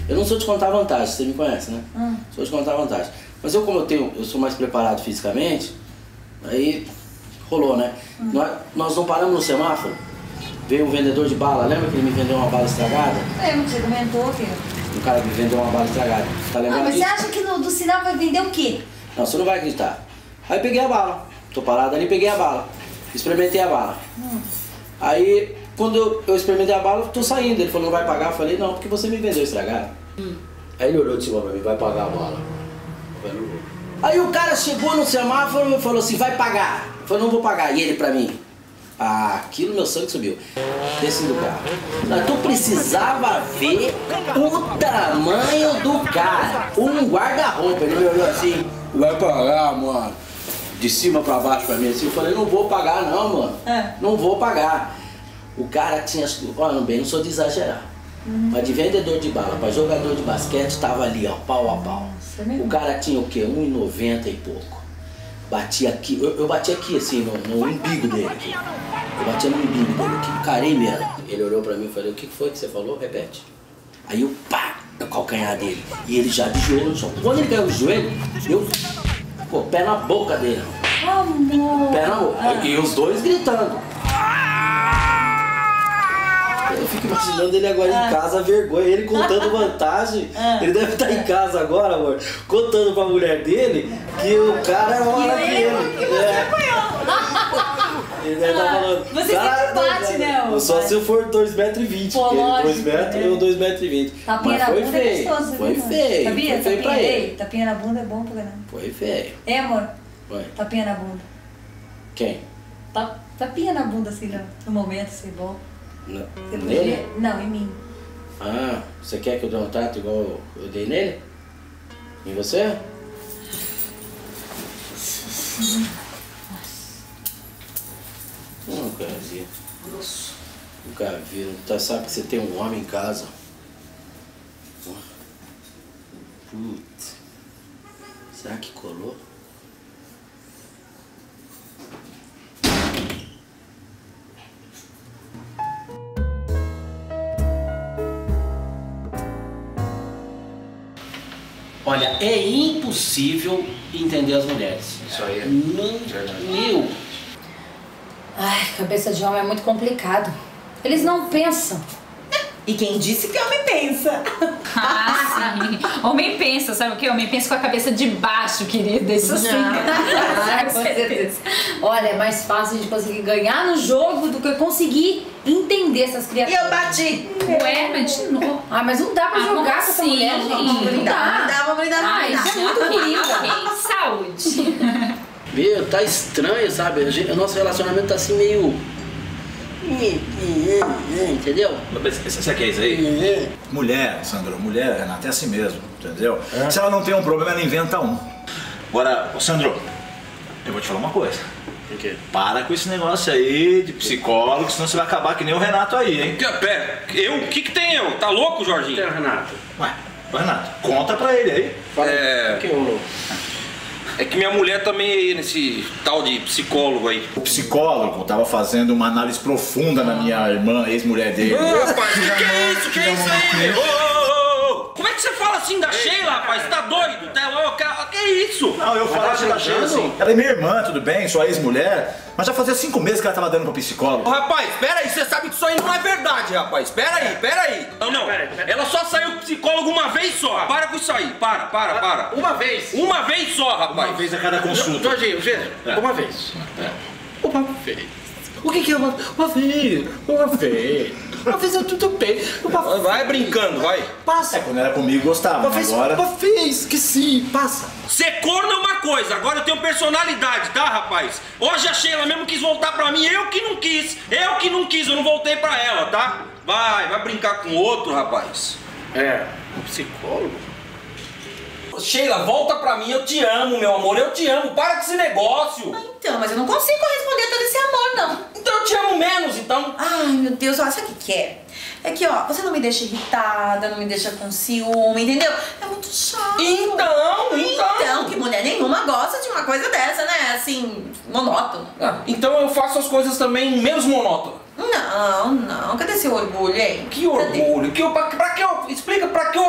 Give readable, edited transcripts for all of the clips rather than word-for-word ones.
Eu não sou de contar vantagem, você me conhece, né? Sou de contar vantagem. Mas eu sou mais preparado fisicamente, aí rolou, né? Nós não paramos no semáforo, veio um vendedor de bala, lembra que ele me vendeu uma bala estragada? Lembro, você comentou, filho. O cara me vendeu uma bala estragada, tá lembrando Mas disso? você acha que do sinal vai vender o quê? Não, você não vai acreditar. Aí peguei a bala, tô parado ali, peguei a bala, experimentei a bala. Aí, quando eu experimentei a bala, tô saindo, ele falou, não vai pagar? Eu falei, não, porque você me vendeu estragada. Aí ele olhou de cima pra mim, vai pagar a bala. Aí o cara chegou no semáforo e falou assim, vai pagar. Eu falei, não vou pagar. E ele pra mim, aquilo meu sangue subiu. Desci do carro. Mas tu precisava ver o tamanho do cara. Um guarda-roupa. Ele me olhou assim, vai pagar, mano. De cima pra baixo pra mim assim. Eu falei, não vou pagar não, mano. Não vou pagar. O cara tinha, olha bem, não sou de exagerar. Mas de vendedor de bala pra jogador de basquete tava ali, ó, pau a pau. O cara tinha o quê? 1,90 e pouco. Bati aqui, eu bati aqui assim, no umbigo dele. Aqui. Eu bati no umbigo dele aqui, carei mesmo. Ele olhou pra mim e falou, o que foi que você falou? Repete. Aí eu, pá, no calcanhar dele. E ele já de joelho no chão. Quando ele caiu de joelho, eu, pô, pé na boca dele. Amor. Pé na boca. E os dois gritando. Eu fico imaginando ele agora em casa, a vergonha, ele contando vantagem. Ele deve estar em casa agora, amor, contando pra mulher dele que o cara era maior que ele. Ele deve estar falando. Você sempre bate, né? Só se eu for 2,20 m. Pô, lógico, 2 metros, eu 2,20 m. Tapinha na bunda é gostoso, foi feio. Sabia? Foi feio pra ele. Tapinha na bunda é bom pra caramba. Foi feio. É, amor? Foi. Tapinha na bunda. Quem? Tapinha na bunda, assim, no momento, assim, bom. Nele? Não, em mim. Ah, você quer que eu dê um trato igual eu dei nele? Em você? Nunca vi. Nunca vi. Tá, sabe que você tem um homem em casa. Putz. Será que colou? Olha, é impossível entender as mulheres. Isso aí. Meu. Ai, cabeça de homem é muito complicado. Eles não pensam. E quem disse que homem pensa? Ah, sim. Homem pensa, sabe o que? Homem pensa com a cabeça de baixo, querida. Isso sim. Com certeza. Olha, é mais fácil de conseguir ganhar no jogo do que conseguir entender essas E criaturas. eu bati. Ué, mas de novo. Ah, mas não dá pra jogar com essa assim, mulher, gente? gente. Não dá. Vamos lidar. Ai, isso é muito ok, horrível. saúde. Meu, tá estranho, sabe? O nosso relacionamento tá assim meio... Entendeu? Você quer isso aí? Mulher, Sandro, mulher, Renata, é assim mesmo, entendeu? Se ela não tem um problema, ela inventa um. Agora, Sandro, eu vou te falar uma coisa. O quê? Para com esse negócio aí de psicólogo, senão você vai acabar que nem o Renato aí, hein? Pera, eu? O que tem eu? Tá louco, Jorginho? Então, Renato. Ué, Renato, conta pra ele aí. Fala o que rolou? É que minha mulher também é nesse tal de psicólogo aí. O psicólogo tava fazendo uma análise profunda na minha irmã, ex-mulher dele. Ô, rapaz, que é isso? Que é isso aí? Ô, como é que você fala assim da Sheila, rapaz? Tá doido? Tá louco? Que é isso? Não, eu falo assim da Sheila assim. Ela é minha irmã, tudo bem, sua ex-mulher, mas já fazia 5 meses que ela tava dando pra psicólogo. Ô, rapaz, pera aí, você sabe que isso aí não é verdade, rapaz. Pera aí. Não, ela só saiu com psicólogo uma vez só. Para com isso aí. Para. Uma vez. Uma vez só, rapaz. Uma vez a cada consulta. Jorginho, veja. Uma vez. Uma vez. O que é uma vez? Uma vez. Uma vez é tudo bem. Vai brincando, vai. Passa. É, quando era comigo gostava, mas agora... Uma vez, que sim, passa. Ser corno é uma coisa, agora eu tenho personalidade, tá, rapaz? Hoje a Sheila mesmo quis voltar pra mim, eu que não quis, eu não voltei pra ela, tá? Vai brincar com outro, rapaz. Um psicólogo? Sheila, volta pra mim, eu te amo, meu amor, eu te amo, para com esse negócio. Então, mas eu não consigo corresponder a todo esse amor, não. Então eu te amo menos, então. Ai, meu Deus, olha, sabe o que é? É que, ó, você não me deixa irritada, não me deixa com ciúme, entendeu? É muito chato. Então, que mulher nenhuma gosta de uma coisa dessa, né? Assim, monótono. Então eu faço as coisas também menos monótonas. Não. Cadê seu orgulho, hein? Que orgulho? Pra que explica pra que orgulho?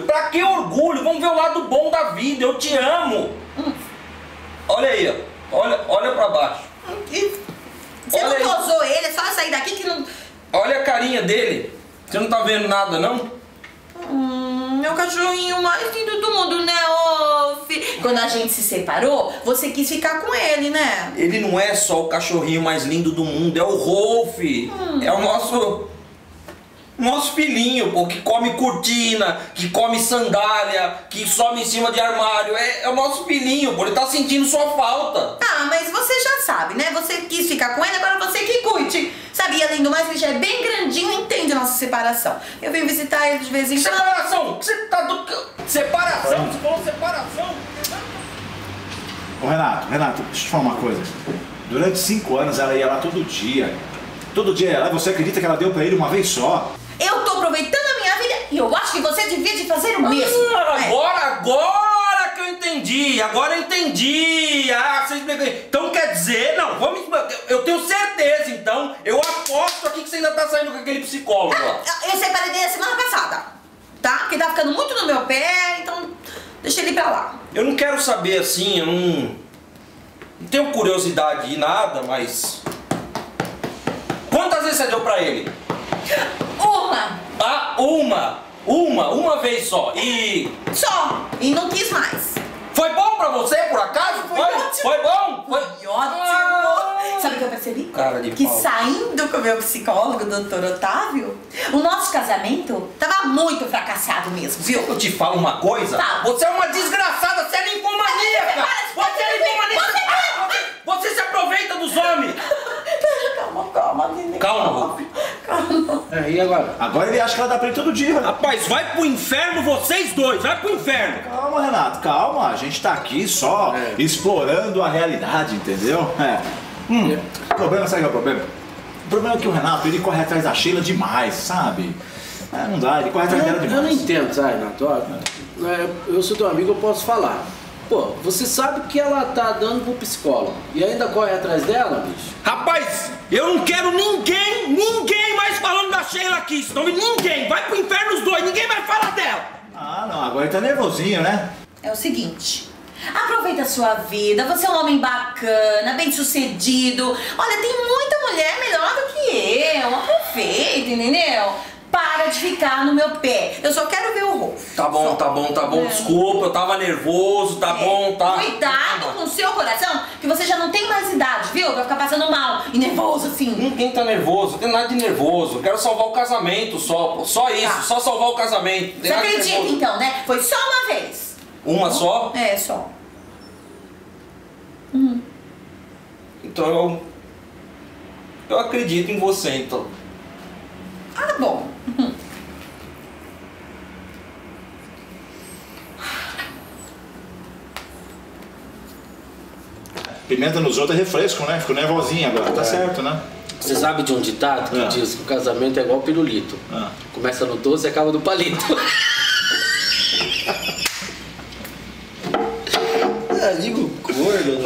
Pra que orgulho? Vamos ver o lado bom da vida. Eu te amo. Olha aí, ó. Olha pra baixo. Você não tosou ele, é só sair daqui que não... Olha a carinha dele. Você não tá vendo nada, não? Meu cachorrinho mais lindo do mundo, né, Wolf? Quando a gente se separou, você quis ficar com ele, né? Ele não é só o cachorrinho mais lindo do mundo, é o Rolf. É o nosso filhinho, pô, que come cortina, que come sandália, que some em cima de armário. É o nosso filhinho, pô, ele tá sentindo sua falta. Ah, mas você já sabe, né? Você quis ficar com ele, agora você que cuide. Sabe, além do mais, ele já é bem grandinho e entende a nossa separação. Eu venho visitar ele de vez em quando. Separação? Você tá do... Separação? Você falou separação? Ô Renato, deixa eu te falar uma coisa. Durante 5 anos ela ia lá todo dia. Todo dia ia lá e você acredita que ela deu pra ele uma vez só? Eu tô aproveitando a minha vida e eu acho que você devia de fazer o mesmo. Agora que eu entendi. Agora eu entendi. Ah, você explicou. Então quer dizer, não, vamos... Eu tenho certeza, então. Eu aposto aqui que você ainda tá saindo com aquele psicólogo lá. Eu separei dele a semana passada, tá? Porque tá ficando muito no meu pé, então deixa ele pra lá. Eu não quero saber assim, eu não tenho curiosidade de nada, mas... Quantas vezes você deu pra ele? Uma. Ah, uma vez só. E... Só. E não quis mais. Foi bom pra você, por acaso? Foi ótimo. Foi bom? Foi ótimo. Sabe o que eu percebi? Cara de que pau. Saindo com o meu psicólogo, o Dr. Otávio, o nosso casamento tava muito fracassado mesmo, viu? Eu te falo uma coisa. Tá. Você é uma desgraçada, você é ninfomaníaca. Você é ninfomaníaca. Você se aproveita dos homens. Calma, Nenê. Calma, Rolf. E agora? Agora ele acha que ela dá pra ele todo dia, Renato. Rapaz, vai pro inferno vocês dois. Vai pro inferno. Calma, Renato, calma. A gente tá aqui só explorando a realidade, entendeu? O problema, sabe qual é o problema? O problema é que o Renato, ele corre atrás da Sheila demais, sabe? Não dá, ele corre atrás dela demais. Eu não entendo, sabe, Renato? Olha, eu sou teu amigo, eu posso falar. Pô, você sabe que ela tá dando pro psicólogo e ainda corre atrás dela, bicho? Rapaz, eu não quero ninguém mais falando da Sheila aqui. Senão ninguém. Vai pro inferno os dois. Ninguém vai falar dela. Ah, não, agora ele tá nervosinho, né? É o seguinte, aproveita a sua vida, você é um homem bacana, bem sucedido. Olha, tem muita mulher melhor do que eu, aproveita, entendeu? Para de ficar no meu pé, eu só quero ver o Rolf. Tá bom. Desculpa, eu tava nervoso, tá bom, tá. Cuidado com o seu coração, que você já não tem mais idade, viu? Vai ficar passando mal e nervoso assim. Ninguém tá nervoso, não tem nada de nervoso. Eu quero salvar o casamento só isso, Tá. Só salvar o casamento. Você acredita então, né? Foi só uma vez. Uma só? É, só. Então eu acredito em você, então. Ah, bom. Pimenta nos outros é refresco, né? Ficou nervosinha agora, tá certo, né? Você sabe de um ditado que diz que o casamento é igual pirulito. Começa no doce e acaba no palito. Amigo gordo,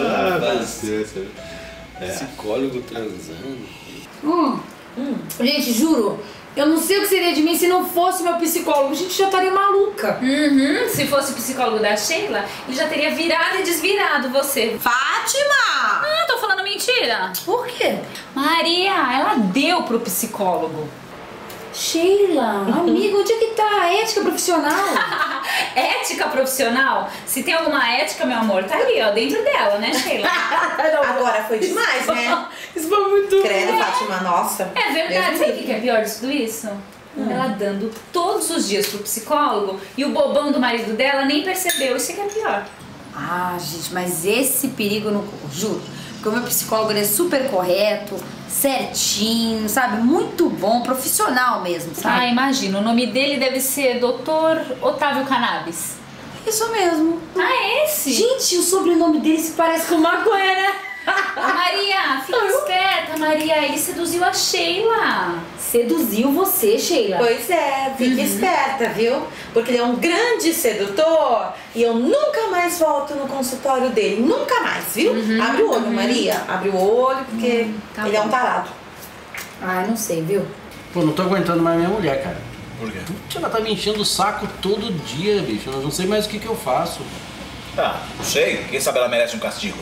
né? Psicólogo transando. Gente, juro, eu não sei o que seria de mim se não fosse meu psicólogo. Gente, já estaria maluca. Se fosse o psicólogo da Sheila, ele já teria virado e desvirado você. Fátima! Ah, tô falando mentira. Por quê? Maria, ela deu pro psicólogo. Sheila, amiga, onde é que tá a ética profissional? Ética profissional? Se tem alguma ética, meu amor, tá ali, ó, dentro dela, né, Sheila? Agora foi demais, né? Isso foi muito... Credo, Fátima, nossa. É verdade, sabe o que é pior disso tudo isso? Ela dando todos os dias pro psicólogo e o bobão do marido dela nem percebeu, isso é que é pior. Ah, gente, mas esse perigo eu não corro, juro. Porque o meu psicólogo ele é super correto, certinho, sabe? Muito bom, profissional mesmo, sabe? Ah, imagina, o nome dele deve ser Dr. Otávio Cannabis. Isso mesmo. Ah, esse? Gente, o sobrenome dele se parece com maconha, né? Maria, fica esperta, Maria, ele seduziu a Sheila. Seduziu você, Sheila. Pois é, fique esperta, viu? Porque ele é um grande sedutor e eu nunca mais volto no consultório dele. Nunca mais, viu? Abre o olho, Maria. Abre o olho, porque tá ele é bom. um tarado. Ai, não sei, viu? Pô, não tô aguentando mais minha mulher, cara. Por quê? Ela tá me enchendo o saco todo dia, bicho. Eu não sei mais o que eu faço. Ah, não sei. Quem sabe ela merece um castigo.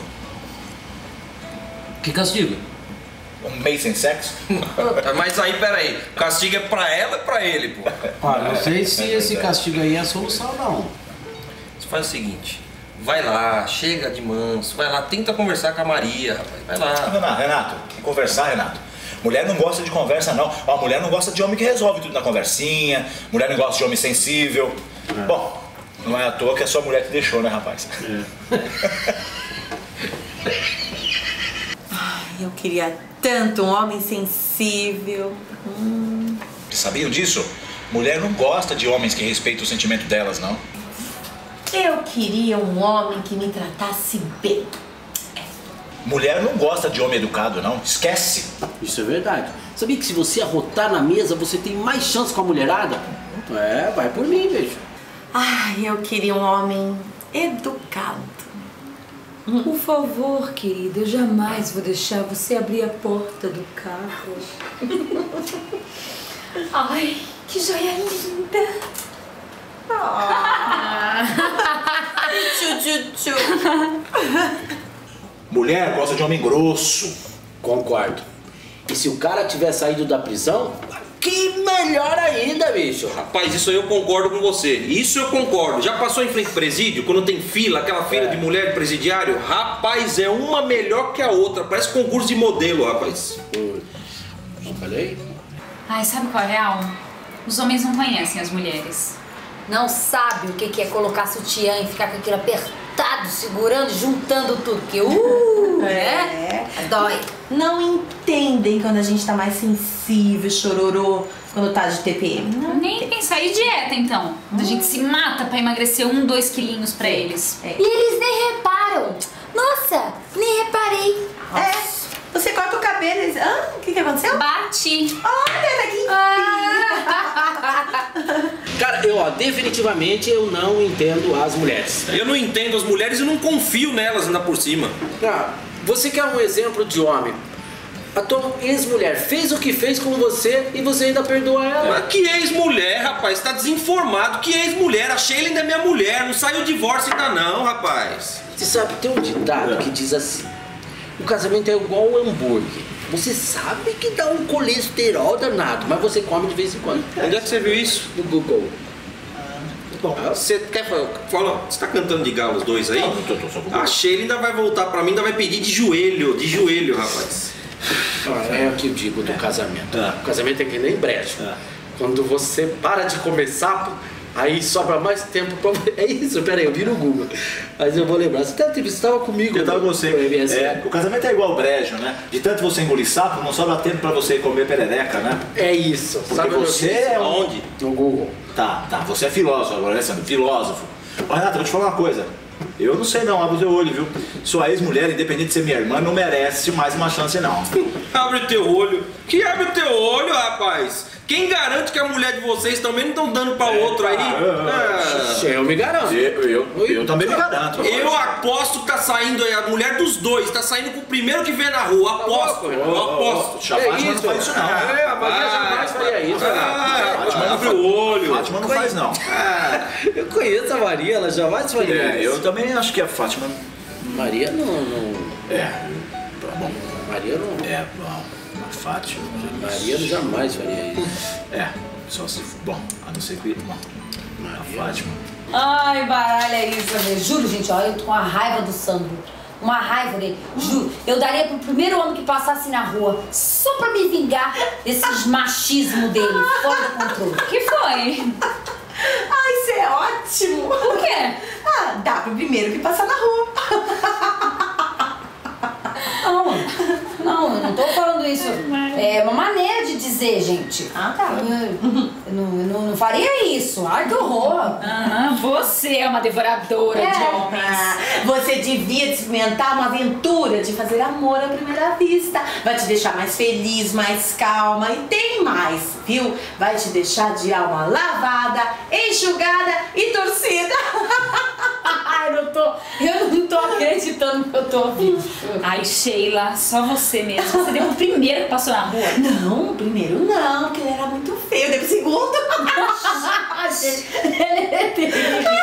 Que castigo? Um mês sem sexo? Mas aí, peraí, o castigo é pra ela ou pra ele, pô? Ah, não sei se esse castigo aí é a solução, não. Você faz o seguinte, vai lá, chega de manso, vai lá, tenta conversar com a Maria, rapaz, vai lá. Renato, conversar, Renato. Mulher não gosta de conversa, não. A mulher não gosta de homem que resolve tudo na conversinha, mulher não gosta de homem sensível. É. Bom, não é à toa que a sua mulher te deixou, né, rapaz? Ai, eu queria tanto um homem sensível. Vocês sabiam disso? Mulher não gosta de homens que respeitam o sentimento delas, não. Eu queria um homem que me tratasse bem. Mulher não gosta de homem educado, não. Esquece. Isso é verdade. Sabia que se você arrotar na mesa, você tem mais chance com a mulherada? É, vai por mim, beijo. Ai, eu queria um homem educado. Por favor, querida, eu jamais vou deixar você abrir a porta do carro. Ai, que joia linda. Tchu. Mulher gosta de homem grosso. Concordo. E se o cara tiver saído da prisão, que melhor ainda, bicho. Rapaz, isso aí eu concordo com você. Isso eu concordo. Já passou em frente ao presídio, quando tem fila, aquela fila de mulher de presidiário? Rapaz, é uma melhor que a outra. Parece concurso de modelo, rapaz. Falei? Ai, sabe qual é a real? Os homens não conhecem as mulheres. Não sabe o que é colocar sutiã e ficar com aquilo apertado, segurando, juntando tudo. Porque, né? Dói. Não entendem quando a gente tá mais sensível, chororô, quando tá de TPM. Não Nem pensar em dieta, então. A gente se mata pra emagrecer 1, 2 quilinhos pra eles. E eles nem reparam. Nossa, nem reparei. Você corta o cabelo e diz, o que aconteceu? Bati. Olha, daqui. Cara, definitivamente eu não entendo as mulheres. Eu não entendo as mulheres e não confio nelas ainda por cima. Ah, você quer um exemplo de homem? A tua ex-mulher fez o que fez com você e você ainda perdoa ela. Mas que ex-mulher, rapaz? Tá desinformado. Que ex-mulher? A Sheila ainda é minha mulher. Não saiu o divórcio ainda não, rapaz. Você sabe, tem um ditado que diz assim: o casamento é igual um hambúrguer. Você sabe que dá um colesterol danado, mas você come de vez em quando. Onde é que você viu isso? No Google. Bom, você quer falar? Você tá cantando de galo os dois aí? Tô. A Sheila ainda vai voltar pra mim, ainda vai pedir de joelho, rapaz. É o que eu digo do casamento. O casamento é que nem brecha. Quando você para de comer sapo, aí sobra mais tempo pra... É isso, peraí, eu vi no Google. Mas eu vou lembrar. Você estava comigo. Eu tava com você. O casamento é igual brejo, né? De tanto você engolir sapo, não sobra tempo pra você comer perereca, né? É isso. Porque sabe você é onde? No Google. Tá. Você é filósofo agora, Alessandro. Filósofo. Ó, Renato, vou te falar uma coisa. Eu não sei não, abre o teu olho, viu? Sua ex-mulher, independente de ser minha irmã, não merece mais uma chance, não. Abre o teu olho. Que abre o teu olho, rapaz? Quem garante que a mulher de vocês também não estão dando pra outro aí? Eu me garanto. Eu também me garanto. Eu aposto que tá saindo aí, a mulher dos dois, tá saindo com o primeiro que vê na rua. Aposto. A Fátima não faz isso, não. A Maria jamais faria isso. Fátima não abre o olho. Fátima não faz, não. Eu conheço a Maria, ela jamais faria isso. Eu também acho que a Fátima... Maria não... Tá bom. Maria não... Bom. A Fátima... Maria jamais faria isso. Só se... Bom, a não ser que... Bom, a Fátima... Ai, baralha isso, meu. Juro, gente, olha, eu tô com uma raiva do Sandro. Uma raiva dele. Juro, eu daria pro primeiro homem que passasse na rua só pra me vingar desses machismo dele, fora do controle. O que foi? Isso é ótimo. Por quê? Dá pro primeiro que passar na rua. Não, eu não tô falando isso. É uma maneira de dizer, gente. Tá. Eu não faria isso. Ai, que horror. Você é uma devoradora de homens. Você devia experimentar uma aventura de fazer amor à primeira vista. Vai te deixar mais feliz, mais calma. E tem mais, viu? Vai te deixar de alma lavada, enxugada e torcida. Eu não tô acreditando que eu tô ouvindo. Ai, Sheila, só você mesmo. Você deu o primeiro que passou na rua. Não, o primeiro não, porque ele era muito feio. Deu o segundo. Ele é terrível.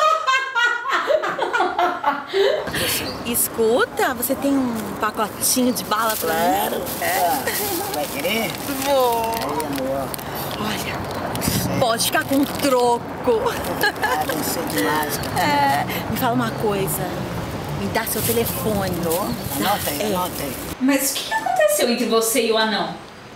Escuta, você tem um pacotinho de bala pra mim? Claro. Vai querer? Vou. Aí, amor. Olha, pode ficar com troco. Ah, não sei demais. Me fala uma coisa. Me dá seu telefone. Anotei, anotei. Mas o que aconteceu entre você e o anão?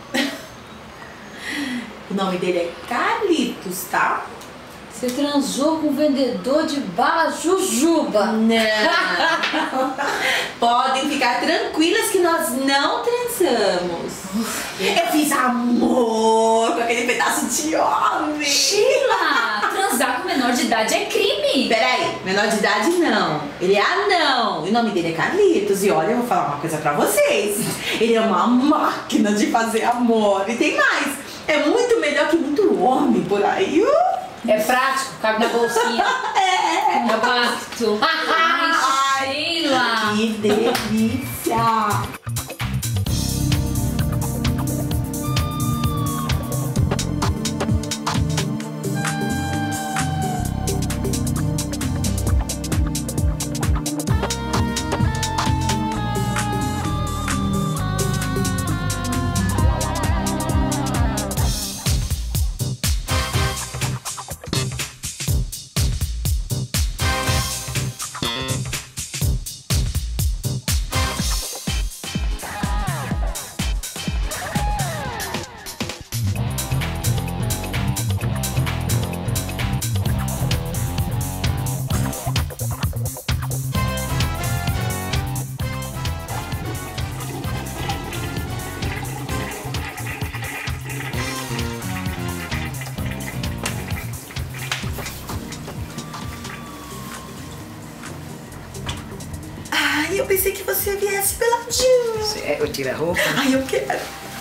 O nome dele é Carlitos, tá? Você transou com o vendedor de bala Jujuba. Não. Podem ficar tranquilas que nós não transamos. Eu fiz amor com aquele pedaço de homem. Sheila, transar com menor de idade é crime. Peraí, menor de idade não. Ele é anão. E o nome dele é Carlitos. E olha, eu vou falar uma coisa pra vocês. Ele é uma máquina de fazer amor. E tem mais. É muito melhor que muito homem por aí. É prático, cabe na bolsinha. Compacto. Ai, Sheila. Que delícia. Ai, eu pensei que você viesse peladinho. Eu tiro a roupa. Ai, eu quero.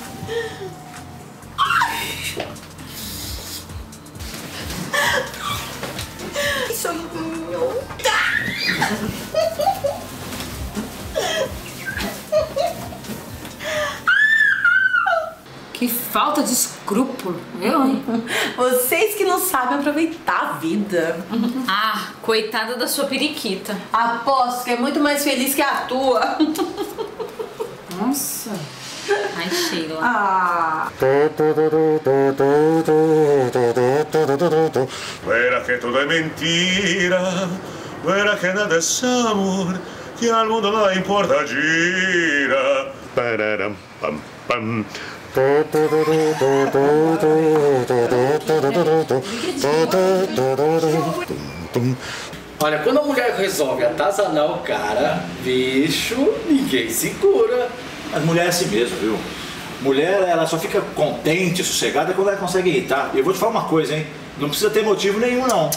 Que soninho. Que falta de escrúpulo, eu, hein? Vocês que não sabem aproveitar a vida. Ah, coitada da sua periquita. Aposto que é muito mais feliz que a tua. Nossa. Ai, Sheila. Ah. Verá que todo es mentira, verá que nada es amor, que al mundo nada importa, gira. Pararam, pam, pam. Olha, quando a mulher resolve atazanar o cara, bicho, ninguém segura. Mas mulher é assim mesmo, viu? Mulher, ela só fica contente, sossegada quando ela consegue irritar. E eu vou te falar uma coisa, hein? Não precisa ter motivo nenhum, não.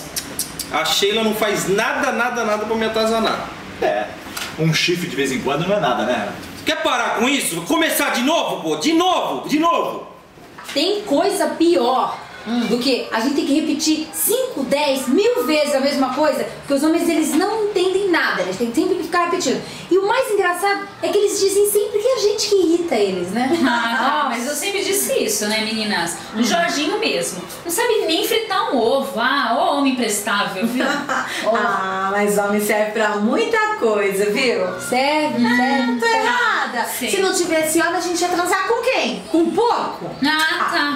A Sheila não faz nada pra me atazanar. É, um chifre de vez em quando não é nada, né, Renato? Quer parar com isso? Vou começar de novo, pô? De novo! Tem coisa pior do que a gente tem que repetir 5, 10, 1000 vezes a mesma coisa, porque os homens, eles não entendem nada, eles têm sempre que ficar repetindo. E o mais engraçado é que eles dizem sempre que é a gente que irrita eles, né? Ah, mas eu sempre disse isso, né, meninas? O Jorginho mesmo. Não sabe nem fritar um ovo. Ah, ô homem imprestável, viu? Ah, mas homem serve pra muita coisa, viu? Serve. Tô errada. Sim. Se não tivesse homem, a gente ia transar com quem? Com porco? Ah, tá.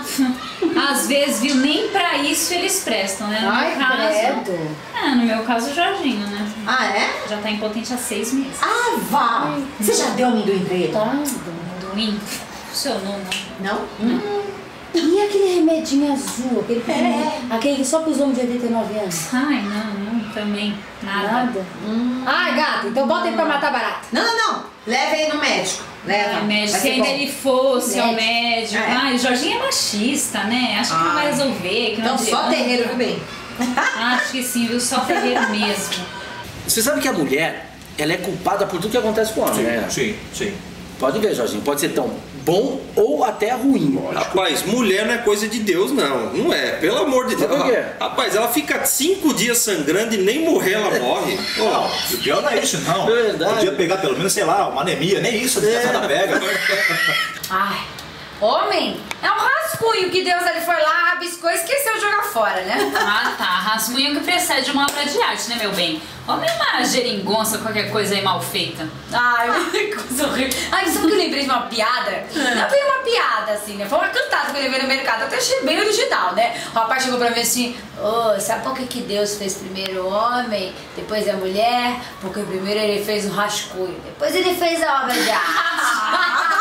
Às vezes, viu, nem pra isso eles prestam, né? No Ai, meu caso. credo. No meu caso, o Jorginho, né? Ah, é? Já tá impotente há 6 meses. Ah, vá! Você já deu amendoim pra ele? Amendoim? Funcionou, não? Não? E aquele remedinho azul, aquele que só pros homens de 89 anos? Ai, não, também. Nada. Ai, gato, então bota ele pra matar barata. Não. Leve ele no médico. Leva. Médico, Vai se ser ainda bom. ele fosse ao Médico. médico. Ai, o Jorginho é machista, né? Acho que não vai resolver. Que não Então só adianta. terreiro, viu bem? Acho que sim, viu? Só terreiro mesmo. Você sabe que a mulher, ela é culpada por tudo que acontece com o homem, né? Sim. Pode ver, Jorginho, pode ser tão bom ou até ruim. Rapaz, mulher não é coisa de Deus, não. Não é, pelo amor de Deus. Por quê? Rapaz, ela fica 5 dias sangrando e nem morrer ela morre. Não, o pior não é isso, não. É verdade. Podia pegar pelo menos, sei lá, uma anemia, nem isso a desgraçada pega. Ai, homem é um rascunho. rascunho que Deus ali foi lá, rabiscou e esqueceu de jogar fora, né? Ah, tá. Rascunho que precede uma obra de arte, né, meu bem? Homem é uma geringonça, qualquer coisa aí mal feita. Ai, que coisa horrível. Ai, sabe que eu lembrei de uma piada? Não foi uma piada, assim, né? Foi uma cantada que eu levei no mercado. Eu até achei bem original, né? O rapaz chegou pra mim assim, sabe por que Deus fez primeiro o homem, depois a mulher? Porque primeiro ele fez o rascunho, depois ele fez a obra de arte.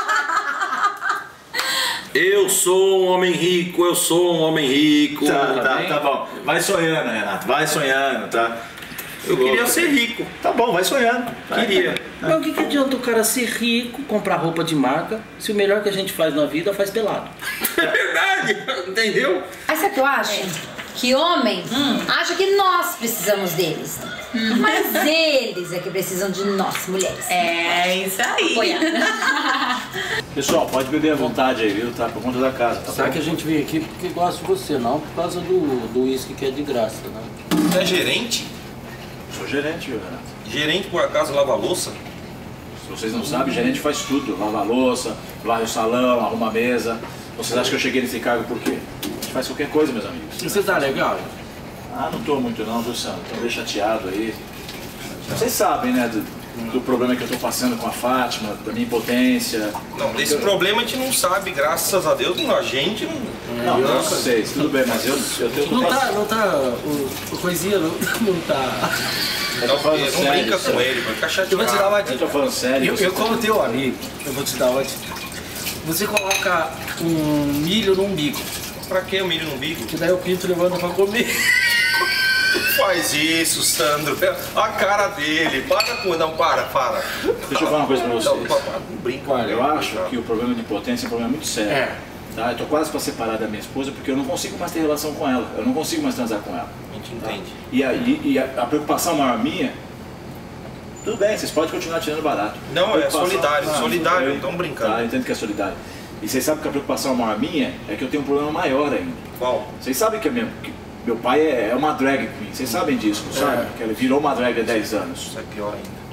Eu sou um homem rico, eu sou um homem rico. Tá bom. Vai sonhando, Renato, vai sonhando, tá? Eu queria ser rico. Tá bom, vai sonhando. Queria. Mas o que adianta o cara ser rico, comprar roupa de marca, se o melhor que a gente faz na vida faz pelado? É verdade, entendeu? Aí sabe o que eu acho? Que homem acha que nós precisamos deles. Mas eles é que precisam de nós, mulheres. É isso aí. Apoiando. Pessoal, pode beber à vontade aí, viu? Tá por conta da casa, tá Será bom? que a gente veio aqui porque gosta de você, não por causa do uísque que é de graça, né? Você é gerente? Sou gerente, viu, Renato? Gerente, por acaso, lava a louça? Se vocês não sabem, gerente faz tudo. Lava a louça, varre o salão, arruma a mesa. Vocês acham que eu cheguei nesse cargo por quê? A gente faz qualquer coisa, meus amigos. Você tá legal? Ah, não tô muito não, viu, Sandro? Tô meio chateado aí. Vocês sabem, né, do problema que eu tô passando com a Fátima, da minha impotência. Não, desse problema a gente não sabe, graças a Deus, a gente não... Não, eu não sei, tudo bem, mas eu tenho... O coisinha não tá... Não falando sério, brinca com sério. ele, vai ficar chateado. Eu vou te dar uma Eu dica. tô falando sério. Eu como teu amigo, eu vou te dar uma dica. Você coloca um milho no umbigo, Pra que o milho no umbigo? que daí o pinto levanta pra comer. Faz isso, Sandro. A cara dele. Para com... Não, para. Deixa eu falar uma coisa pra vocês. Não brinca. Olha, eu acho que o problema de impotência é um problema muito sério. É. Tá? Eu tô quase pra separar da minha esposa porque eu não consigo mais ter relação com ela. Eu não consigo mais transar com ela. A gente entende. E a preocupação maior minha... Tudo bem, vocês podem continuar tirando barato. Não, é Preocupação- solidário. Ah, Solidário, tudo bem. não tão brincando. Tá, eu entendo que é solidário. E vocês sabem que a preocupação maior minha é que eu tenho um problema maior ainda. Qual? Vocês sabem que, que meu pai é uma drag queen. Vocês sabem disso, não sabem? Que ele virou uma drag há 10 anos. Isso é pior ainda.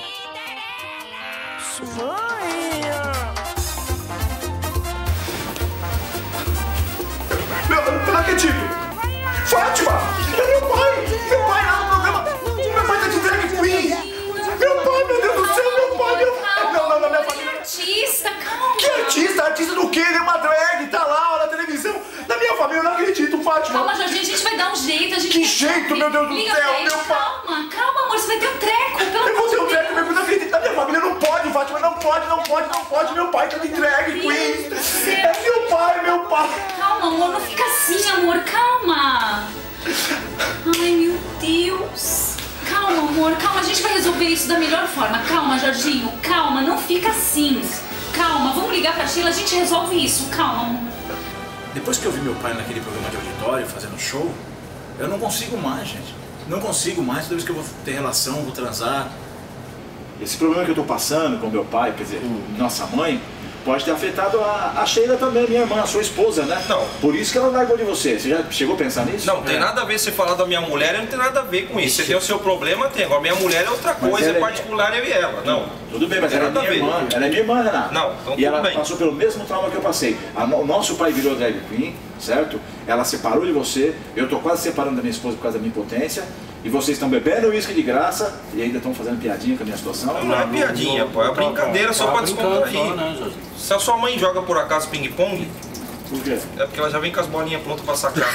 Não acredito! Fátima! É meu pai! Meu pai lá no programa! Meu pai tá de drag queen! Meu pai, meu Deus do céu, meu pai! Não, minha família... Artista, calma. Que artista? Artista do quê? Ele é uma drag, tá lá na televisão. Na minha família, eu não acredito, Fátima! Calma, Jorginho, a gente vai dar um jeito. A gente Que jeito, meu Deus do Liga céu, pra ele. meu pai. Calma, amor, você vai ter um treco. Pelo Eu vou amor ter de um drag Deus. queen, eu não acredito. Na minha família não pode, Fátima, não pode. Meu pai tá de drag Meu queen. Deus do céu. É meu pai. Calma, amor, não fica assim, amor, calma. Ai, meu Deus. Calma, amor, calma, a gente vai resolver isso da melhor forma. Calma, Jorginho, calma, não fica assim. Calma, vamos ligar pra Sheila, a gente resolve isso. Calma, amor. Depois que eu vi meu pai naquele programa de auditório fazendo show, eu não consigo mais, gente. Não consigo mais, toda vez que eu vou ter relação, vou transar. Esse problema que eu tô passando com meu pai, quer dizer, nossa mãe, pode ter afetado a Sheila também, minha irmã, a sua esposa, né? Não. Por isso que ela largou de você. Você já chegou a pensar nisso? Não, tem nada a ver você falar da minha mulher, não tem nada a ver com isso. Você tem o seu problema, tem. Agora, minha mulher é outra Mas coisa, ela é é- particular, eu e ela. Não. Tudo bem, mas Não tem ela é nada minha a ver. irmã. Ela é minha irmã, Renato. Não, então E tudo ela bem. passou pelo mesmo trauma que eu passei. O nosso pai virou drag queen, certo? Ela separou de você. Eu tô quase separando da minha esposa por causa da minha impotência. E vocês estão bebendo uísque de graça e ainda estão fazendo piadinha com a minha situação. Não é piadinha, pô. É brincadeira só pra descontrair. Né, Jorginho? Se a sua mãe joga por acaso ping-pong, Por quê? é porque ela já vem com as bolinhas prontas pra sacar.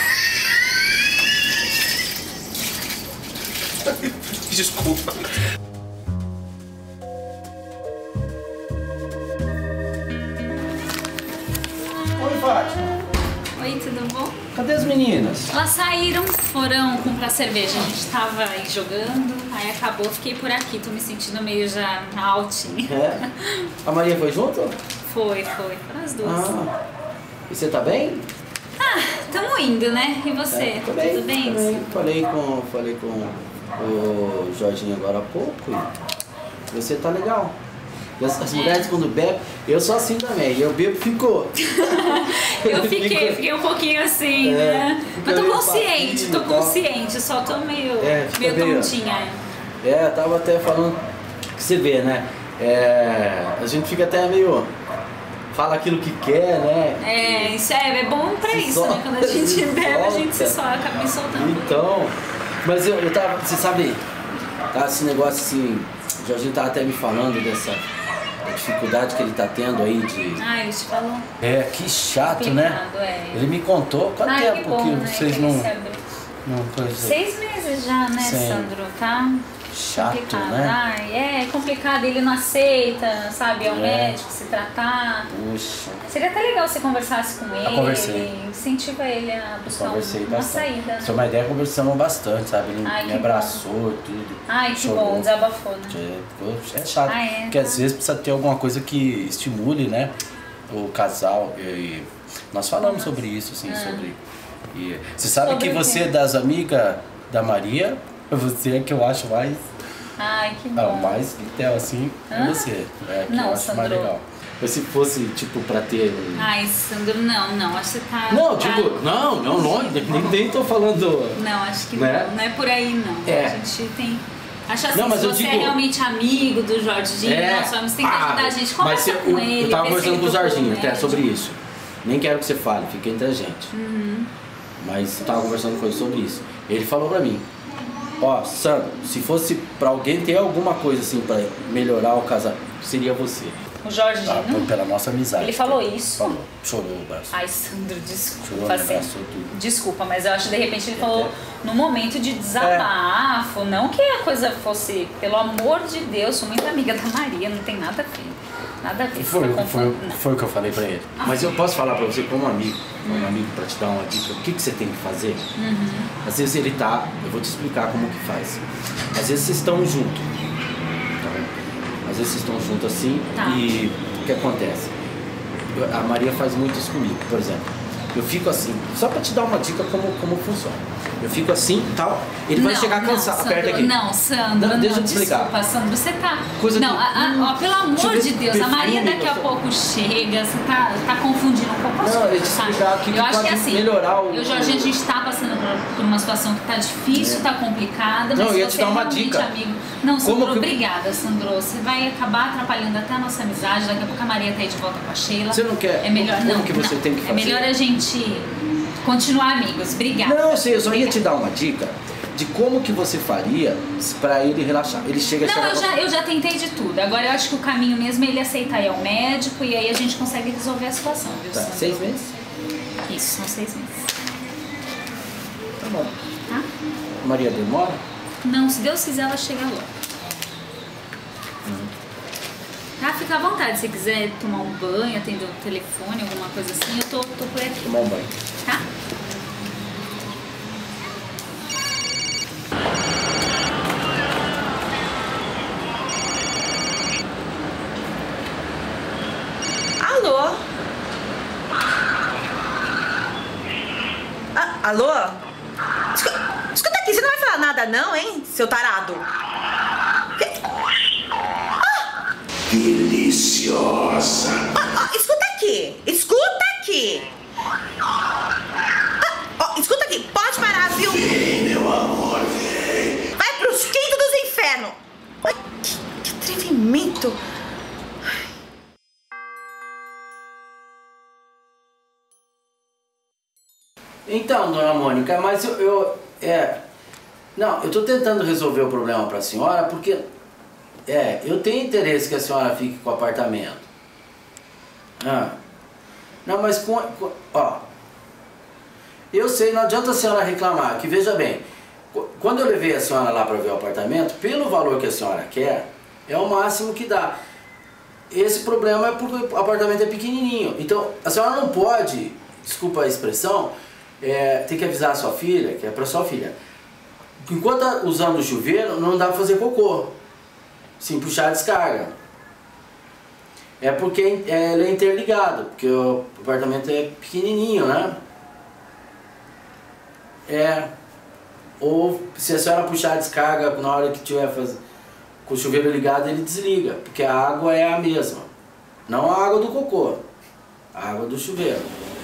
Desculpa. Oi, Fátima. Oi, tudo bom? Cadê as meninas? Elas saíram, foram comprar cerveja. A gente tava aí jogando, aí acabou, fiquei por aqui. Tô me sentindo meio já altinha. É? A Maria foi junto? Foi, foram as duas. Ah. E você tá bem? Tamo indo, né? E você? Tô bem, Tudo bem? tô bem. Falei com o Jorginho agora há pouco e você tá legal. E as mulheres quando bebem, eu sou assim também, eu bebo ficou. Eu fiquei um pouquinho assim, né? Mas tô meio consciente, papinho tô e tal. consciente, só tô meio Fica meio tontinha. É, eu tava até falando que você vê, né? A gente fica até meio fala aquilo que quer, né? Isso é bom pra isso, né? Quando a gente bebe, a gente se solta, acaba me soltando. Então, mas eu tava, você sabe, tá esse negócio assim, o Jorginho tava até me falando dessa dificuldade que ele tá tendo aí de... Ele te falou? Que chato, né? Ele me contou, quanto tempo que, bom, vocês que não... 6 meses já, né, Sim. Sandro? Tá chato, complicado. né? É complicado, ele não aceita, sabe? É o médico se tratar. Puxa. Seria até legal se conversasse com ele. Conversei. Incentiva ele a buscar uma bastante. saída. Pra ter uma ideia, conversamos bastante, sabe? Ele me que abraçou, tudo. Que chorou. bom, desabafou, né? É chato, porque às vezes precisa ter alguma coisa que estimule, né? O casal. E nós falamos sobre isso, assim, sobre... E você sabe Sobre que você é das amigas da Maria, você é que eu acho mais... que bom. mais vitel, assim, é você. Que Não, eu acho Sandro. mais legal. Mas se fosse, tipo, pra ter... Sandro, não, acho que você tá... Não, tipo, não, nem tô falando... Não, acho que né? não é por aí, não. A gente tem... Acho assim, mas se eu você digo... é realmente amigo do Jorginho, você tem que ajudar a gente, conversa com ele. Eu tava conversando com o Jorginho até médico. sobre isso. Nem quero que você fale, fica entre a gente. Mas eu tava conversando com ele sobre isso. Ele falou pra mim, Sandro, se fosse pra alguém ter alguma coisa assim pra melhorar o casamento, seria você. O Jorginho? Pela nossa amizade. Ele falou isso? Falou, chorou o braço. Sandro, desculpa. Chorou, abraçou tudo. Desculpa, mas eu acho que de repente ele falou num momento de desabafo, não que a coisa fosse, pelo amor de Deus, sou muito amiga da Maria, não tem nada a ver. Nada a ver. Foi o que eu falei pra ele. Mas eu posso falar pra você como amigo, pra te dar uma dica, o que você tem que fazer? Às vezes ele tá, eu vou te explicar como que faz. Às vezes vocês estão juntos, tá vendo? Às vezes vocês estão juntos assim e o que acontece? A Maria faz muito isso comigo, por exemplo. Eu fico assim, só pra te dar uma dica como funciona. Eu fico assim e tal, ele vai chegar cansado, aperta aqui. Não, Sandro, deixa eu te explicar. Desculpa, Sandro, você tá... Coisa pelo amor de Deus, a Maria daqui a pouco chega, você tá confundindo um pouco as coisas, eu te explicar o que eu acho pode que assim, melhorar o... Eu e o Jorginho, a gente tá passando por uma situação que tá difícil, tá complicada, mas eu ia você te dar uma realmente dica. amigo... Não, Sandro, obrigada, Sandro, você vai acabar atrapalhando até a nossa amizade, daqui a pouco a Maria tá aí de volta com a Sheila. Você não quer? É melhor Como que você tem que fazer? É melhor a gente continuar amigos, obrigada. Não, eu sei, eu só ia te dar uma dica de como que você faria pra ele relaxar. Ele chega a eu já tentei de tudo. Agora eu acho que o caminho mesmo é ele aceitar ir ao médico e aí a gente consegue resolver a situação, viu, Sandro? 6 meses? Isso, são 6 meses. Tá bom. Tá? Maria demora? Não, se Deus quiser ela chega logo. Tá? Fica à vontade, se quiser tomar um banho, atender o telefone, alguma coisa assim, eu tô por aqui. Tomar um banho. Tá? Alô? Alô? Escuta aqui, você não vai falar nada não, hein, seu tarado? Deliciosa. Escuta aqui, escuta aqui. Escuta aqui, pode parar, viu? Vem, meu amor, vem. Vai pros quintos dos infernos. Ai, que atrevimento. Então, dona Mônica, mas não, eu tô tentando resolver o problema pra senhora porque eu tenho interesse que a senhora fique com o apartamento. Não, mas eu sei, não adianta a senhora reclamar, que veja bem, quando eu levei a senhora lá para ver o apartamento, pelo valor que a senhora quer, é o máximo que dá. Esse problema é porque o apartamento é pequenininho, então a senhora não pode, desculpa a expressão, tem que avisar a sua filha, que é para sua filha, enquanto tá usando o chuveiro, não dá para fazer cocô, sim, puxar a descarga. É porque ele é interligado, porque o apartamento é pequenininho, né? Ou se a senhora puxar a descarga na hora que tiver com o chuveiro ligado, ele desliga, porque a água é a mesma. Não a água do cocô, a água do chuveiro.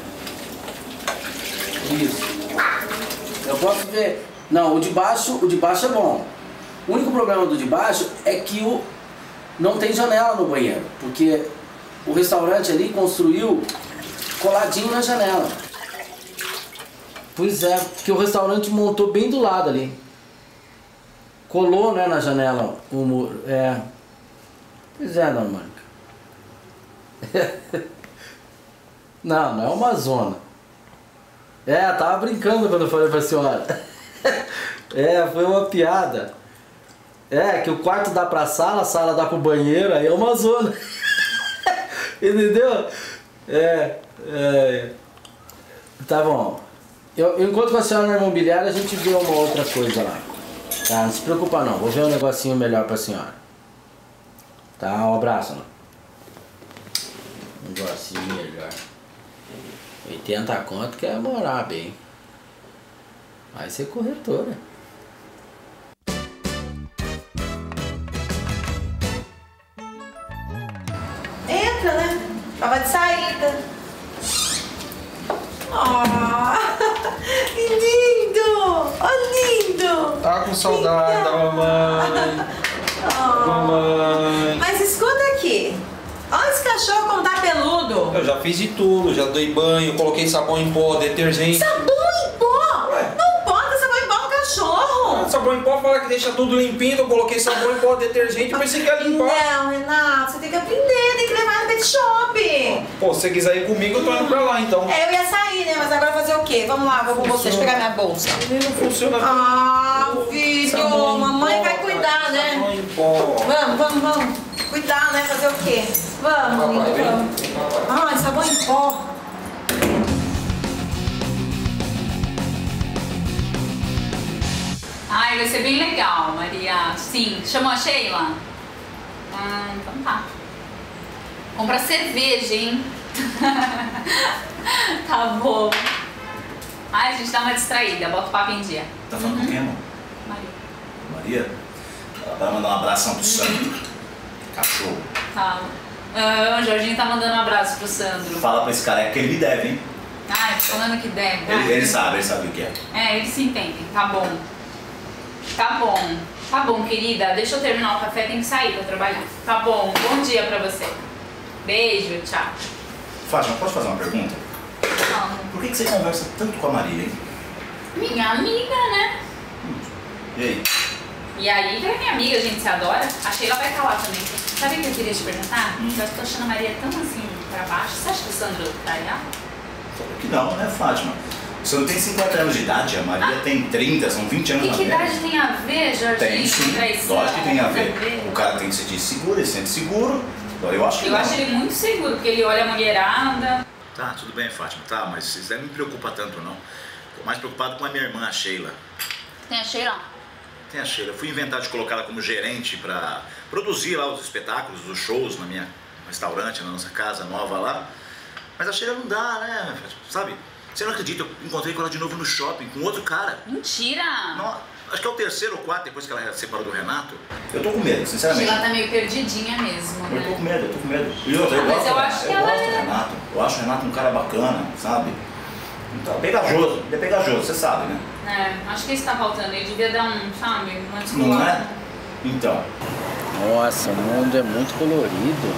Isso. Eu posso ver. Não, o de baixo é bom. O único problema do de baixo é que não tem janela no banheiro, porque o restaurante ali construiu coladinho na janela. Pois é, porque o restaurante montou bem do lado ali. Colou, né, na janela o muro. É. Pois é, dona Mônica. Não, não é uma zona. É, tava brincando quando eu falei pra senhora. É, foi uma piada. É, que o quarto dá pra sala, a sala dá pro banheiro, aí é uma zona. Entendeu? Tá bom. Eu encontro com a senhora na imobiliária, a gente vê uma outra coisa lá. Tá, não se preocupa não, vou ver um negocinho melhor pra senhora. Tá, um abraço. Um negocinho melhor. 80 conto quer morar bem. Vai ser corretora. Entra, né? Tava de saída. Que lindo! Lindo! Tá com saudade da mamãe. Mamãe. Mas escuta aqui. Olha esse cachorro como tá peludo. Eu já fiz de tudo, já dei banho, coloquei sabão em pó, detergente. Sabão em pó? Ué? Não pode sabão em pó no cachorro. Sabão em pó fala que deixa tudo limpinho, eu coloquei sabão em pó, detergente, eu pensei que ia limpar. Não, Renato, você tem que aprender, tem que levar no pet shop. Pô, se você quiser ir comigo, eu tô indo pra lá então. Eu ia sair, né? Mas agora fazer o quê? Vamos lá, vou com vocês pegar minha bolsa. Não funciona. Filho, Sabão em mamãe pó, vai cuidar, né? Sabão em pó. Vamos. Cuidar, né? Fazer o quê? Vamos, Papai, lindo, vamos. vem, papai. Sabão em pó. Ai, vai ser bem legal, Maria. Sim, chamou a Sheila? Então tá. Compra cerveja, hein? Tá bom. Ai, a gente dá uma distraída, bota o papo em dia. Tá falando com quem, amor? Maria. Maria? Ela vai mandar um abração pro Sandro. Cachorro. Tá. O Jorginho tá mandando um abraço pro Sandro. Fala pra esse careca que ele me deve, hein? Ai, falando que deve. Ele sabe o que é. É, eles se entendem. Tá bom. Tá bom, querida. Deixa eu terminar o café, tem que sair pra trabalhar. Tá bom. Bom dia pra você. Beijo, tchau. Fátima, posso fazer uma pergunta? Não. Por que você conversa tanto com a Maria, hein? Minha amiga, né? E aí? E aí, que é minha amiga, a gente se adora. A Sheila vai estar lá também. Sabe o que eu queria te perguntar? Eu tô achando a Maria tão assim pra baixo. Você acha que o Sandro tá aí? Claro que não, né, Fátima? Você não tem 50 anos de idade, a Maria tem 30, são 20 anos E mais que velha. idade tem a ver, Jorginho? Tem sim, Traição, lógico que tem a ver. O cara tem que se sentir seguro, ele se sente seguro. Agora eu acho que Eu não. acho ele muito seguro, porque ele olha a mulherada. Tá, tudo bem, Fátima, tá, mas isso não me preocupa tanto, não. Tô mais preocupado com a minha irmã, a Sheila. Tem a Sheila? Tem a Sheila. Eu fui inventar de colocar ela como gerente pra produzir lá os espetáculos, os shows no restaurante, na nossa casa nova lá. Mas a Sheila não dá, né, sabe? Você não acredita, eu encontrei com ela de novo no shopping, com outro cara. Mentira! Não, acho que é o terceiro ou quarto depois que ela separou do Renato. Eu tô com medo, sinceramente. Sheila tá meio perdidinha mesmo, né? Eu tô com medo. E outra, eu Mas gosto, eu acho que ela gosto do é- Renato. Eu acho o Renato um cara bacana, sabe? Então, pegajoso, ele é pegajoso, você sabe, né? É, acho que isso tá faltando. Ele devia dar sabe, uma Não desculpa. é? Então. Nossa, o mundo é muito colorido.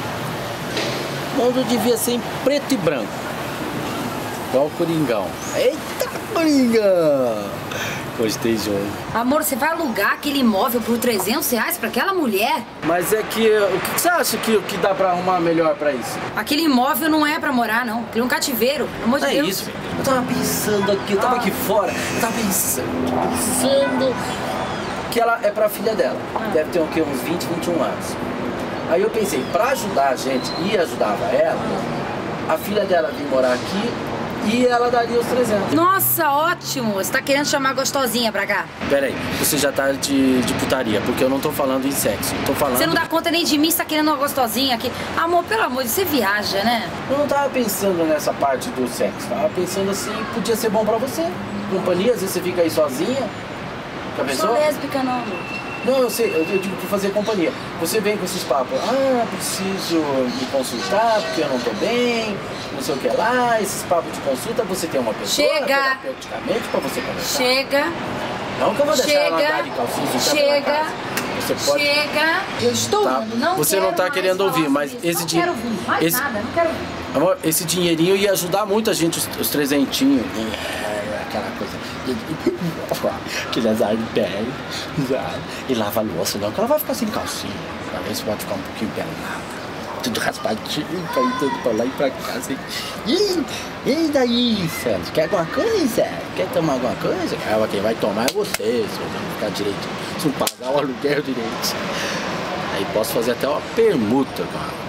O mundo devia ser em preto e branco. Igual o Coringão. Eita, Coringão! Gostei, João. Amor, você vai alugar aquele imóvel por R$300 pra aquela mulher? Mas é que, o que você acha que dá pra arrumar melhor pra isso? Aquele imóvel não é pra morar, não. Aquele é um cativeiro, pelo amor de É Deus. isso. Eu tava pensando aqui, eu tava aqui fora. Eu tava pensando que ela é pra filha dela. Deve ter o quê? Uns 20, 21 anos. Aí eu pensei, pra ajudar a gente e ajudava ela, a filha dela vinha morar aqui e ela daria os 300. Nossa, ótimo. Você tá querendo chamar a gostosinha pra cá? Pera aí, você já tá de putaria, porque eu não tô falando em sexo. Tô falando... Você não dá conta nem de mim, você tá querendo uma gostosinha aqui. Amor, pelo amor de Deus, você viaja, né? Eu não tava pensando nessa parte do sexo, tava pensando assim, podia ser bom pra você. Companhia, às vezes você fica aí sozinha. Já Não pensou? sou lésbica, não, amor. Não, eu sei, eu digo pra fazer companhia. Você vem com esses papos, preciso me consultar porque eu não tô bem, não sei o que lá, esses papos de consulta, você tem uma pessoa Chega! terapeuticamente pra você conversar. Chega, Não que eu vou deixar ela chega, andar de calcinha sem chega. Você pode... Chega, eu estou ouvindo, não Você quero não tá mais querendo falar ouvir, mas sobre isso. esse Não dinheiro... quero ouvir, mais nada, não quero ouvir. Amor, esse dinheirinho ia ajudar muito a gente, os trezentinhos. Aquela coisa. Que azar de pele. E lava a louça, não, que ela vai ficar sem calcinha. Pra ver se pode ficar um pouquinho pelada. Tudo raspadinho, pra ir tudo pra lá e pra cá. Assim. E daí, Santos? Quer alguma coisa? Quer tomar alguma coisa? Ah, quem vai tomar é você, se eu não ficar direito. Se não pagar o aluguel direito. Aí posso fazer até uma permuta com ela.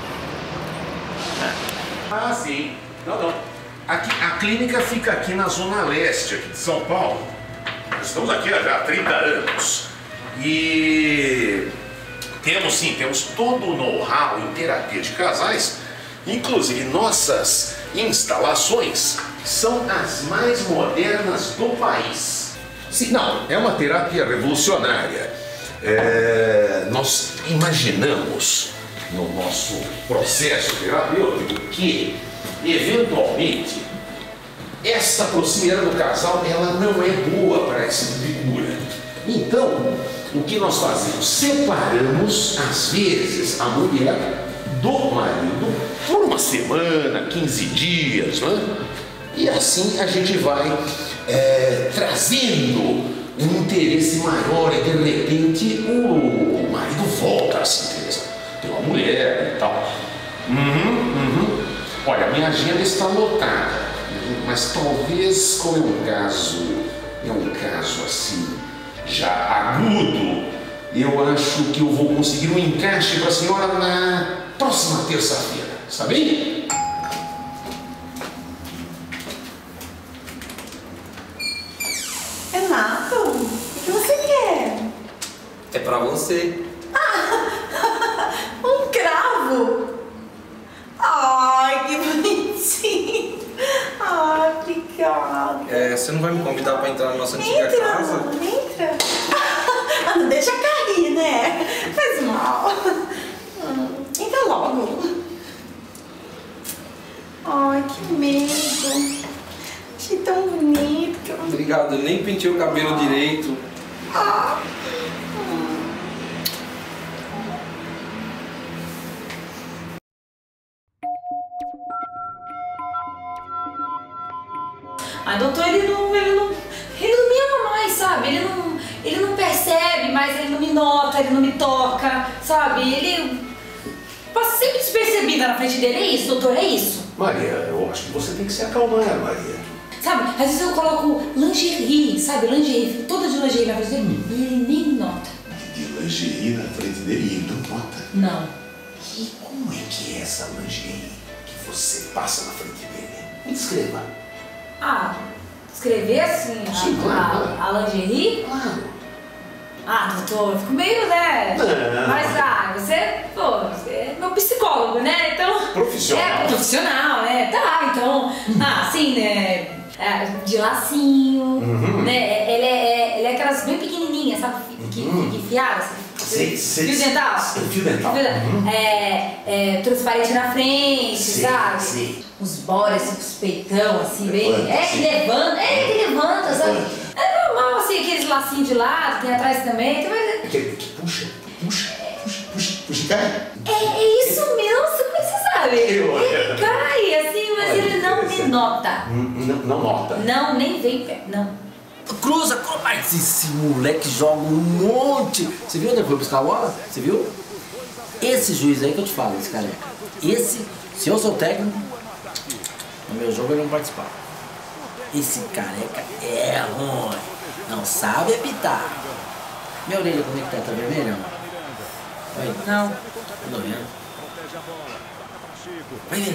Ah, sim. Não. Aqui, a clínica fica aqui na Zona Leste, aqui de São Paulo. Estamos aqui já há 30 anos. E temos todo o know-how em terapia de casais. Inclusive, nossas instalações são as mais modernas do país. Sim, não, é uma terapia revolucionária. Nós imaginamos no nosso processo terapêutico que, eventualmente, essa proximidade do casal ela não é boa para esse tipo de cura. Então, o que nós fazemos? Separamos, às vezes, a mulher do marido por uma semana, 15 dias, né? E assim a gente vai trazendo um interesse maior e, de repente, o marido volta a se interessar. Tem uma mulher e tal. Olha, minha agenda está lotada, mas talvez como é um caso assim, já agudo, eu acho que eu vou conseguir um encaixe para a senhora na próxima terça-feira, está bem? Renato, o que você quer? É pra você. Um cravo? Ai, que bonitinho. Ai, obrigada. Você não vai me convidar pra entrar na nossa antiga casa? Entra. Ah, não deixa cair, né? Faz mal. Entra logo. Ai, que medo. Achei tão bonito. Obrigado, eu nem pentei o cabelo direito. Ai, doutor, ele não me ama mais, sabe? Ele não percebe, mas ele não me nota, ele não me toca, sabe? Ele passa sempre despercebida na frente dele. É isso, doutor, é isso. Maria, eu acho que você tem que se acalmar, Maria. Sabe, às vezes eu coloco lingerie, sabe? Lingerie, fico toda de lingerie na frente dele e ele nem me nota. De lingerie na frente dele e ele não nota? Não. E como é que é essa lingerie que você passa na frente dele? Me descreva. Escrever assim, Sim, claro. a lingerie? Claro. Doutor, eu fico meio, né? Não. Mas, você é meu psicólogo, né? Então... Profissional. Profissional, né? Tá, então... assim, né? De lacinho, né? Ele é aquelas bem pequenininhas, sabe? Que enfiadas, assim. Fio dental? Fio dental. Transparente na frente, sabe? Sim. Os bores, assim, os peitão, assim, bem... Levanta, que levanta, sabe? Levanta. É normal, assim, aqueles lacinhos de lado, tem atrás também, mas... Que puxa, cai. É isso mesmo, como você sabe? Ele cai, assim, mas ele não me nota. Não nota. Não, nem vem perto, não. Cruza, mas esse moleque joga um monte. Você viu onde ele foi buscar a bola? Você viu? Esse juiz aí que eu te falo, esse careca. Se eu sou técnico, no meu jogo ele não participar. Esse careca é ruim. Não sabe apitar. Minha orelha, como é que tá? Tá vermelha? Oi? Não. Tô vendo. Vai ver.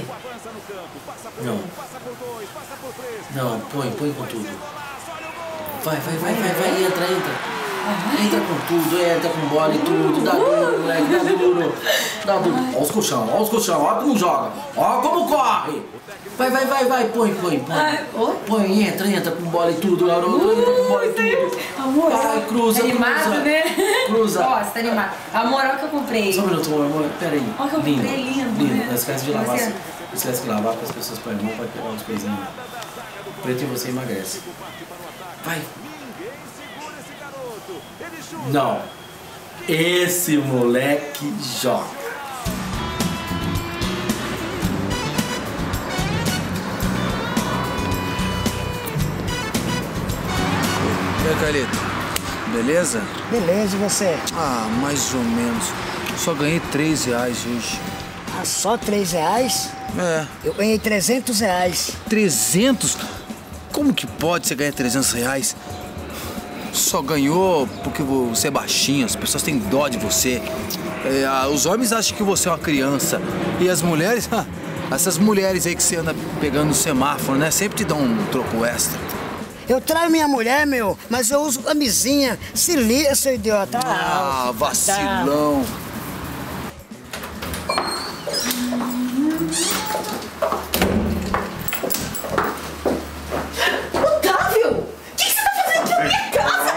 Não, põe com tudo. Vai, entra. Entra com tudo, entra com bola e tudo, dá duro, moleque, dá duro. Ó os colchão, ó como joga, ó como corre. Vai, põe. Põe, entra com bola e tudo, garoto, entra com bola e tudo. Amor, vai, cruza. né? Cruza. Ó, você tá animado. Amor, olha o que eu comprei. Só um minuto, amor, pera aí. Olha o que eu comprei, lindo, né? Não esquece de lavar, para as pessoas põem a mão, pode pegar uns coisinhos. Preto e você emagrece. Vai. Não. Esse moleque joga. E aí, Carlito? Beleza? Beleza, e você? Ah, mais ou menos. Só ganhei R$3 hoje. Ah, só R$3? É. Eu ganhei R$300. 300? Como que pode você ganhar R$300? Só ganhou porque você é baixinho, as pessoas têm dó de você. Os homens acham que você é uma criança. E as mulheres, essas mulheres aí que você anda pegando no semáforo, né? Sempre te dão um troco extra. Eu traio minha mulher, meu, mas eu uso camisinha. Se liga, seu idiota. Ah, vacilão. Otávio! O que você tá fazendo aqui na minha casa?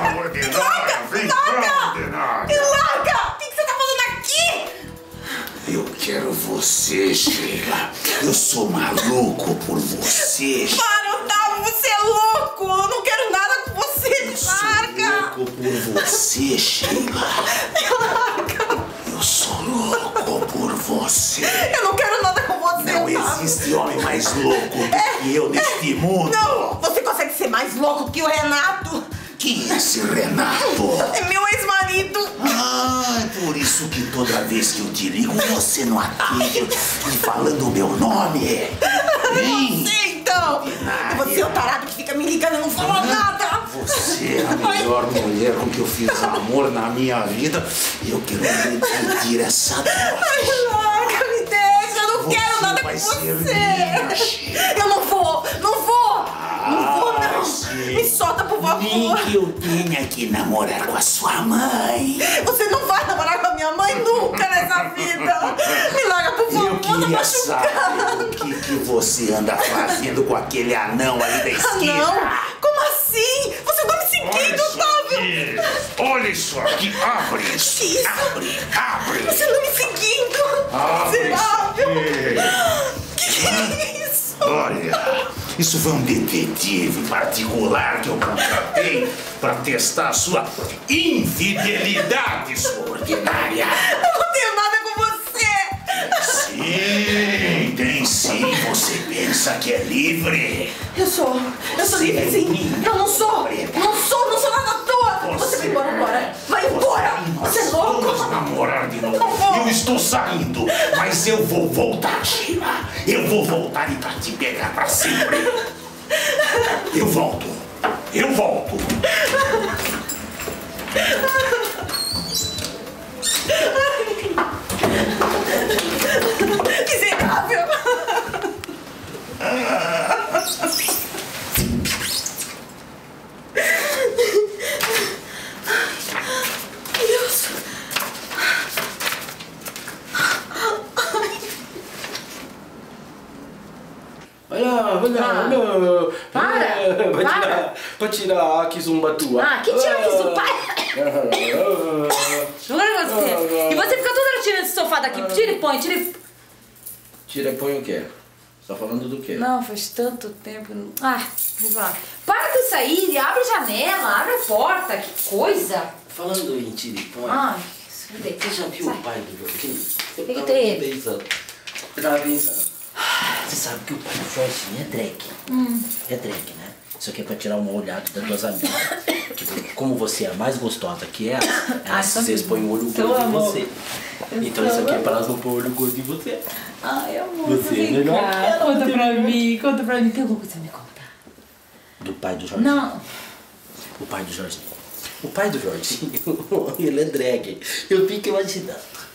Me larga! O que você tá fazendo aqui? Eu quero você, Sheila. Eu sou maluco por você. Para, Otávio, você é louco! Eu não quero nada com você, me larga! Eu sou louco por você, Sheila. Me larga! Eu sou louco por você. Eu não quero nada com você, Não Otávio. existe homem mais louco do que eu neste mundo. Não, você consegue ser mais louco que o Renato. Quem é esse Renato? É meu ex-marido. Ah, é por isso que toda vez que eu te ligo, você não atende. E falando o meu nome, hein? Você, então. E você é o tarado que fica me ligando e não fala nada. Você é a melhor mulher com que eu fiz amor na minha vida. E eu quero repetir essa dose. Ai, larga, me deixa. Eu não quero nada com você. Eu não vou, não vou. Não vou, não. Me solta, por favor. Nem que eu tenha que namorar com a sua mãe. Você não vai namorar com a minha mãe nunca nessa vida. Me larga, por favor. Eu queria saber o que você anda fazendo com aquele anão ali da esquina. Não? Como assim? Você tá me seguindo, Otávio? Olha isso aqui. Abre isso. Que isso? Abre. Você não me seguindo. Miserável. Que é isso? Olha, isso foi um detetive particular que eu contratei para testar a sua infidelidade subordinária. Eu não tenho nada com você. Sim, tem sim. Você pensa que é livre? Eu sou livre, sim. Eu não sou nada à toa. Você vai embora agora. Vai embora. Você é louco. Vamos namorar de novo. Eu estou saindo, mas eu vou voltar, Sheila. Eu vou voltar e pra te pegar pra sempre. Eu volto. Miserável. Deus. Olha. Para. Pra tirar a kizumba tua. Ah, que tira que isso, pai? Jura você? E você fica toda hora tirando esse sofá daqui. Tira e põe, tira e... Tira e põe o quê? Você tá falando do quê? Não, faz tanto tempo. Ah, vai lá. Para com isso aí, abre a janela, abre a porta, que coisa. Falando em tira e põe. Ai, isso me deita. Você já viu Sai. o pai do Jorginho? Que tem ele? Eu tava pensando. Você sabe que o pai do Jorginho é drag. É drag, né? Isso aqui é pra tirar uma olhada das tuas amigas. Tipo, como você é a mais gostosa que ela, elas se expõem o olho gordo em você. Então isso aqui é pra elas não pôr o olho gordo em você. Ai, amor, Você é melhor que ela. Conta pra mim. Tem alguma coisa pra me contar? Do pai do Jorginho? Não. O pai do Jorginho. O pai do Jorginho, ele é drag. Eu fico imaginando.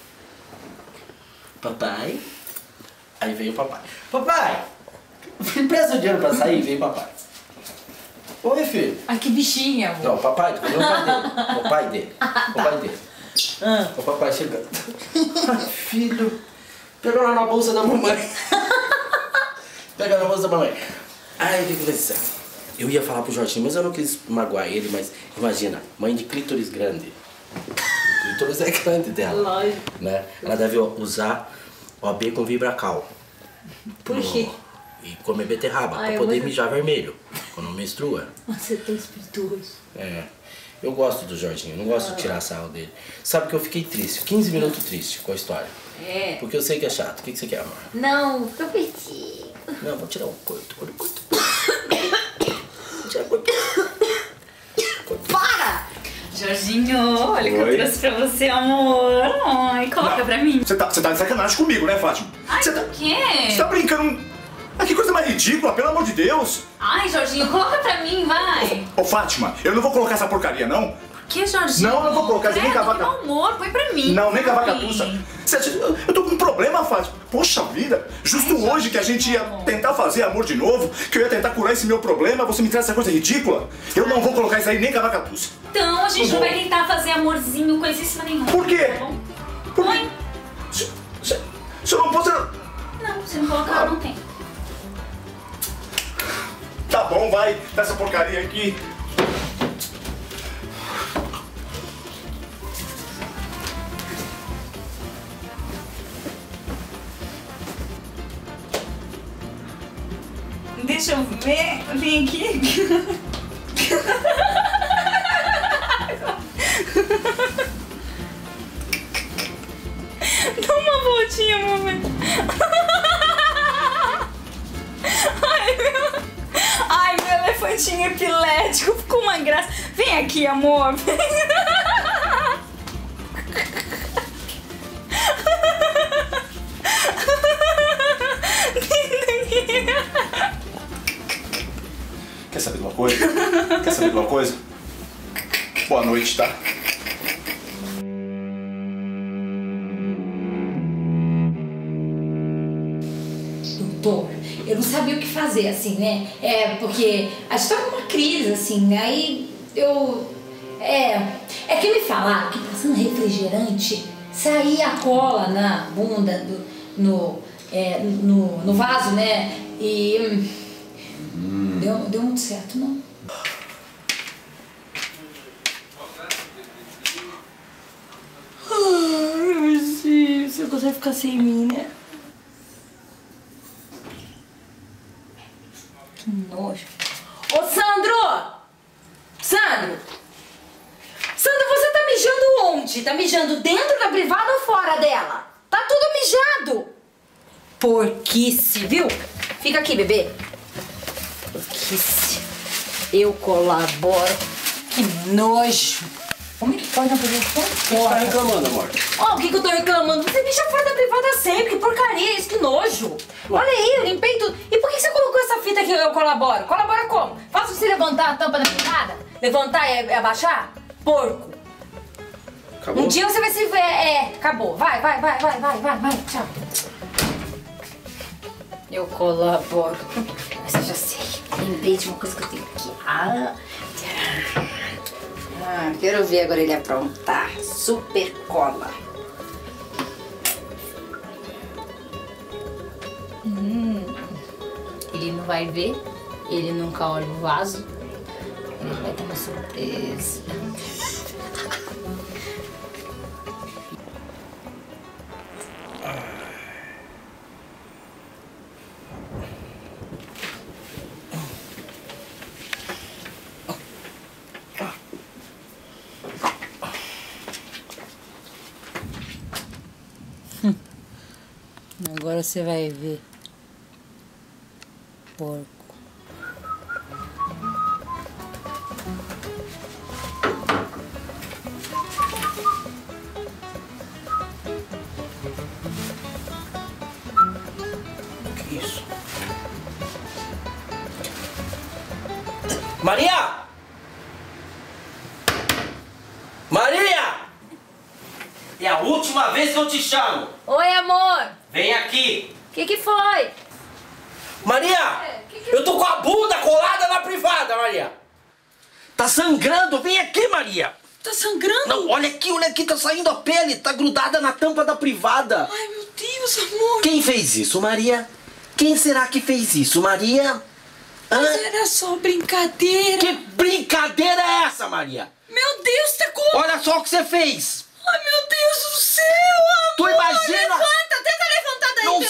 Papai. Aí veio o papai. Papai! Me presta o dinheiro pra sair, vem papai. Oi, filho. Ai, que bichinha, amor. Não, papai, o pai dele. O pai dele. O papai chegando. Filho, pega lá na bolsa da mamãe. Pega na bolsa da mamãe. Aí o que aconteceu? Eu ia falar pro Jorginho, mas eu não quis magoar ele, mas imagina, mãe de clítoris grande. O clítoris é grande dela. Lógico. Né? Ela deve usar OB com Vibracal. Por quê? E comer beterraba, Ai, pra poder mijar vermelho, quando menstrua. Você tem espirituoso. É. Eu gosto do Jorginho, não gosto de tirar sarro dele. Sabe que eu fiquei triste, 15 minutos triste com a história. É. Porque eu sei que é chato. O que você quer, amor? Não, fica pertinho. Não, vou tirar um corto. Vou tirar corto. Para! Jorginho, olha o que eu trouxe pra você, amor. Ai, coloca pra mim. Você tá de sacanagem comigo, né, Fátima? Ai, Você o quê? Você tá brincando... Ah, que coisa mais ridícula, pelo amor de Deus! Ai, Jorginho, coloca pra mim, vai. Ô, Fátima, eu não vou colocar essa porcaria, não. Que, Jorginho? Não, eu não vou colocar, nem cavaca... Meu amor, põe pra mim. Não, nem cavaca-tussa. Eu tô com um problema, Fátima. Poxa vida, justo hoje que a gente ia tentar fazer amor de novo, que eu ia tentar curar esse meu problema, você me traz essa coisa ridícula? Eu não vou colocar isso aí nem cavaca-tussa. Então, a gente não vai tentar fazer amorzinho, coisíssima nenhuma. Por quê? Tá bom? Põe. Se eu não posso... Não, se não colocar, não tem. Tá bom, vai, dá essa porcaria aqui. Deixa eu ver. Vem aqui. Dá uma voltinha, mamãe. Ai, meu elefantinho epilético. Ficou uma graça. Vem aqui, amor. Vem. Quer saber de uma coisa? Quer saber de uma coisa? Boa noite, tá? Doutor, eu não sabia o que fazer, assim, né? Porque a gente tava numa crise, assim, né? Aí eu... É que me falaram que passando refrigerante saía a cola na bunda, no vaso, né? E... Deu muito certo, não? Ai, você consegue ficar sem mim, né? Que nojo. Ô, Sandro! Sandro! Sandro, você tá mijando onde? Tá mijando dentro da privada ou fora dela? Tá tudo mijado! Porquice, viu? Fica aqui, bebê. Porquice. Eu colaboro. Que nojo. Como é que pode não poder tão Você tá reclamando, amor? Ó, o que eu tô reclamando? Você mija fora da privada sempre. Que porcaria isso, que nojo. Olha aí, eu limpei tudo. E por que você colocou essa fita que eu colaboro? Colabora como? Faça você levantar a tampa da privada? Levantar e abaixar? Porco. Acabou? Um dia você vai se ver. Acabou. Vai, tchau. Eu colaboro. Mas eu já sei. Lembrei de uma coisa que eu tenho aqui. Quero ver agora ele aprontar. Super cola. Ele não vai ver. Ele nunca olha o vaso. Ele vai ter uma surpresa. Agora você vai ver. Porco. Que isso? Maria! Maria! É a última vez que eu te chamo. Oi, amor. Vem aqui. O que foi? Maria! Eu tô com a bunda colada na privada, Maria. Tá sangrando. Vem aqui, Maria. Tá sangrando? Não, olha aqui, tá saindo a pele. Tá grudada na tampa da privada. Ai, meu Deus, amor. Quem fez isso, Maria? Quem será que fez isso, Maria? Mas era só brincadeira. Que brincadeira é essa, Maria? Meu Deus, tá com... Olha só o que você fez. Ai, meu Deus do céu, amor. Tu imagina? Levanta, tenta levantar daí, Não bebê.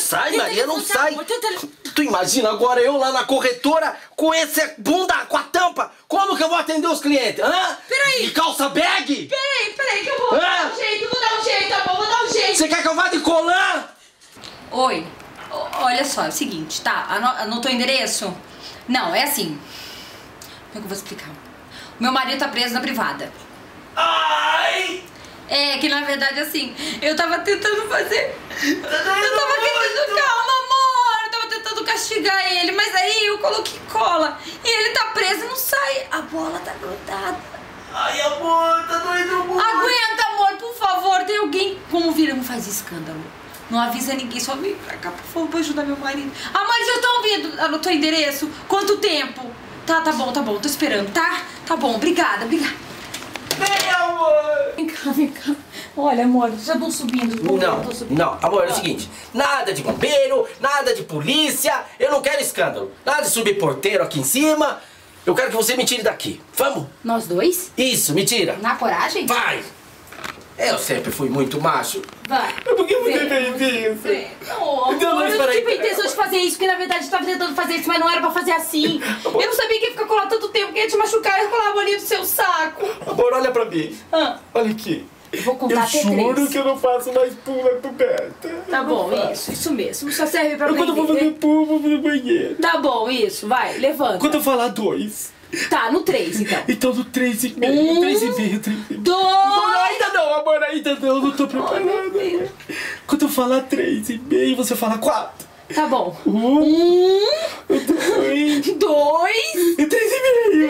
sai, Maria, não sai. Tu imagina agora eu lá na corretora com esse bunda, com a tampa? Como que eu vou atender os clientes? Hã? Peraí. De calça bag? Peraí que eu vou dar um jeito, amor, vou dar um jeito. Você quer que eu vá de colã? Oi, olha só, é o seguinte, tá? Anotou o endereço? Não, é assim. Como é que eu vou explicar? O meu marido tá preso na privada. Ai! É que na verdade, assim, eu tava tentando fazer... Eu tava querendo... Calma, amor! Eu tava tentando castigar ele, mas aí eu coloquei cola. E ele tá preso e não sai. A bola tá grudada. Ai, amor, tá doido, amor. Aguenta, amor, por favor. Tem alguém... Como vira? Não faz escândalo. Não avisa ninguém, só vem pra cá, por favor, pra ajudar meu marido. Amor, vocês estão ouvindo? Anotou o endereço? Quanto tempo? Tá bom, tô esperando, tá? Tá bom, obrigada. Vem, amor. Vem cá. Olha, amor, já estão subindo. Não, amor, é o seguinte. Nada de bombeiro, nada de polícia. Eu não quero escândalo. Nada de subir porteiro aqui em cima. Eu quero que você me tire daqui. Vamos? Nós dois? Isso, me tira. Na coragem? Vai. Eu sempre fui muito macho. Vai. Por que você fez isso? Não, amor, eu não tive a intenção de fazer isso, porque na verdade eu tava tentando fazer isso, mas não era pra fazer assim. Eu não sabia que ia ficar colado tanto tempo, que ia te machucar e colar a bolinha do seu saco. Amor, olha pra mim. Olha aqui. Eu vou contar até 3. Eu juro que eu não faço mais pula coberta. Tá bom, isso mesmo. Só serve pra Quando eu vou fazer pula, vou no banheiro. Tá bom, isso, vai, levanta. Quando eu falar 2. Tá, no 3 então. Então no 3,5. 3,5. 2. Ainda não, amor, ainda não. Eu não tô preparada. Quando eu falar 3,5, você fala 4. Tá bom. 1. 2. 2. E 3,5.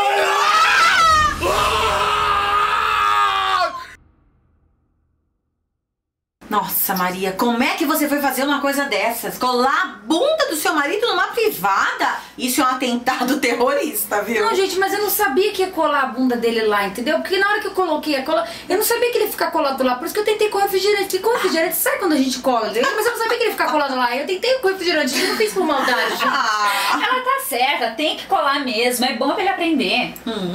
Nossa, Maria, como é que você foi fazer uma coisa dessas? Colar a bunda do seu marido numa privada? Isso é um atentado terrorista, viu? Não, gente, mas eu não sabia que ia colar a bunda dele lá, entendeu? Porque na hora que eu coloquei a cola, eu não sabia que ele ia ficar colado lá. Por isso que eu tentei com refrigerante. Porque com refrigerante sai quando a gente cola, entendeu? Mas eu não sabia que ele ia ficar colado lá. Eu tentei com refrigerante, eu não fiz por maldade. Ela tá certa, tem que colar mesmo. É bom pra ele aprender.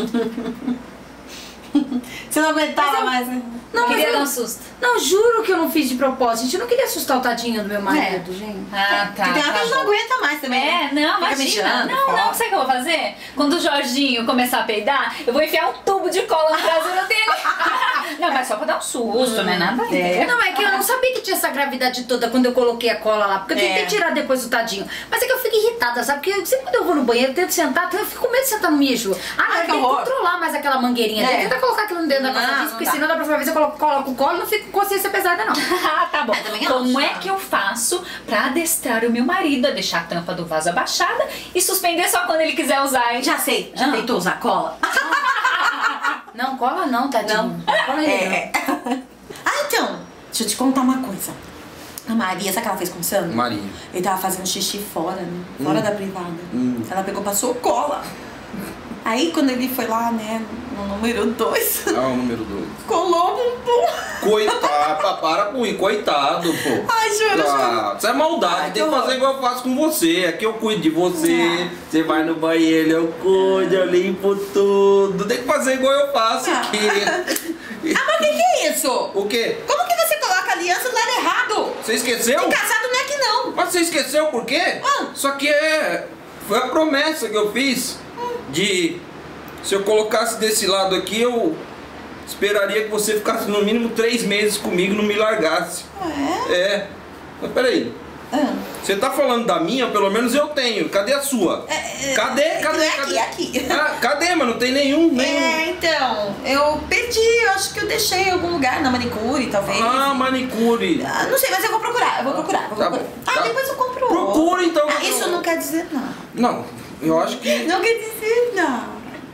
Você não aguentava mais, né? Não, Queria mas dar um susto. Não, juro que eu não fiz de propósito. Gente, eu não queria assustar o tadinho do meu marido, gente. Ah, tá. Tem uma que a gente não aguenta mais também. É, não, Fica imagina. mijando, Não, fora. sabe o que eu vou fazer? Quando o Jorginho começar a peidar, eu vou enfiar um tubo de cola no traseiro dele. Não, mas só pra dar um susto, né? Nada a ver. Não, é que eu não sabia que tinha essa gravidade toda quando eu coloquei a cola lá. Porque eu tentei tirar depois do tadinho. Mas é que eu fico irritada, sabe? Porque sempre quando eu vou no banheiro, eu tento sentar, eu fico com medo de sentar no mijo. Ai, eu tenho que controlar mais aquela mangueirinha. Tenta colocar aquilo dentro da calça, porque senão da próxima vez eu coloco o colo e não fico com consciência pesada, não. Tá bom. Como é que eu faço pra adestrar o meu marido a deixar a tampa do vaso abaixada e suspender só quando ele quiser usar, hein? Já sei, já tentou usar cola? Não, cola não, tadinho. Cola aí, Então, deixa eu te contar uma coisa. A Maria, sabe o que ela fez com o Sandro? Maria. Ele tava fazendo xixi fora, né? Fora da privada. Ela pegou, passou cola. Aí, quando ele foi lá, né, no número 2... Ah, o número 2. Colou o bumbum. Coitado, para com isso, coitado, pô. Ai, juro. Isso é maldade, tem que fazer igual eu faço com você. Aqui eu cuido de você, você vai no banheiro, eu cuido, eu limpo tudo. Tem que fazer igual eu faço aqui. Mas o que é isso? O quê? Como que você coloca a aliança do lado errado? Você esqueceu? De casado não é que não. Mas você esqueceu por quê? Isso aqui foi a promessa que eu fiz de... Se eu colocasse desse lado aqui, eu esperaria que você ficasse no mínimo 3 meses comigo e não me largasse. É. Mas peraí. Você tá falando da minha, pelo menos eu tenho. Cadê a sua? Cadê? Aqui. Cadê, mano? Não tem nenhum. Então, eu perdi, eu acho que eu deixei em algum lugar, na manicure, talvez. Ah, manicure. Não sei, mas eu vou procurar, depois eu compro. Procura então. Isso não quer dizer nada. Não, eu acho que... Não quer dizer nada.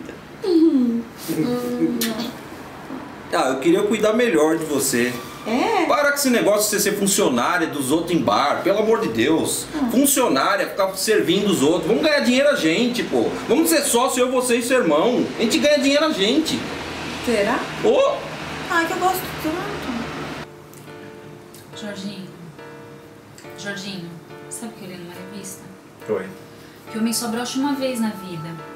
Eu queria cuidar melhor de você. Para com esse negócio de você ser funcionária dos outros em bar, pelo amor de Deus. Funcionária, ficar servindo os outros. Vamos ganhar dinheiro a gente, pô. Vamos ser sócio, eu, você e seu irmão. A gente ganha dinheiro a gente. Será? Ai, que eu gosto tanto. Jorginho, sabe o que eu li numa revista? Oi. Que o homem só brocha uma vez na vida.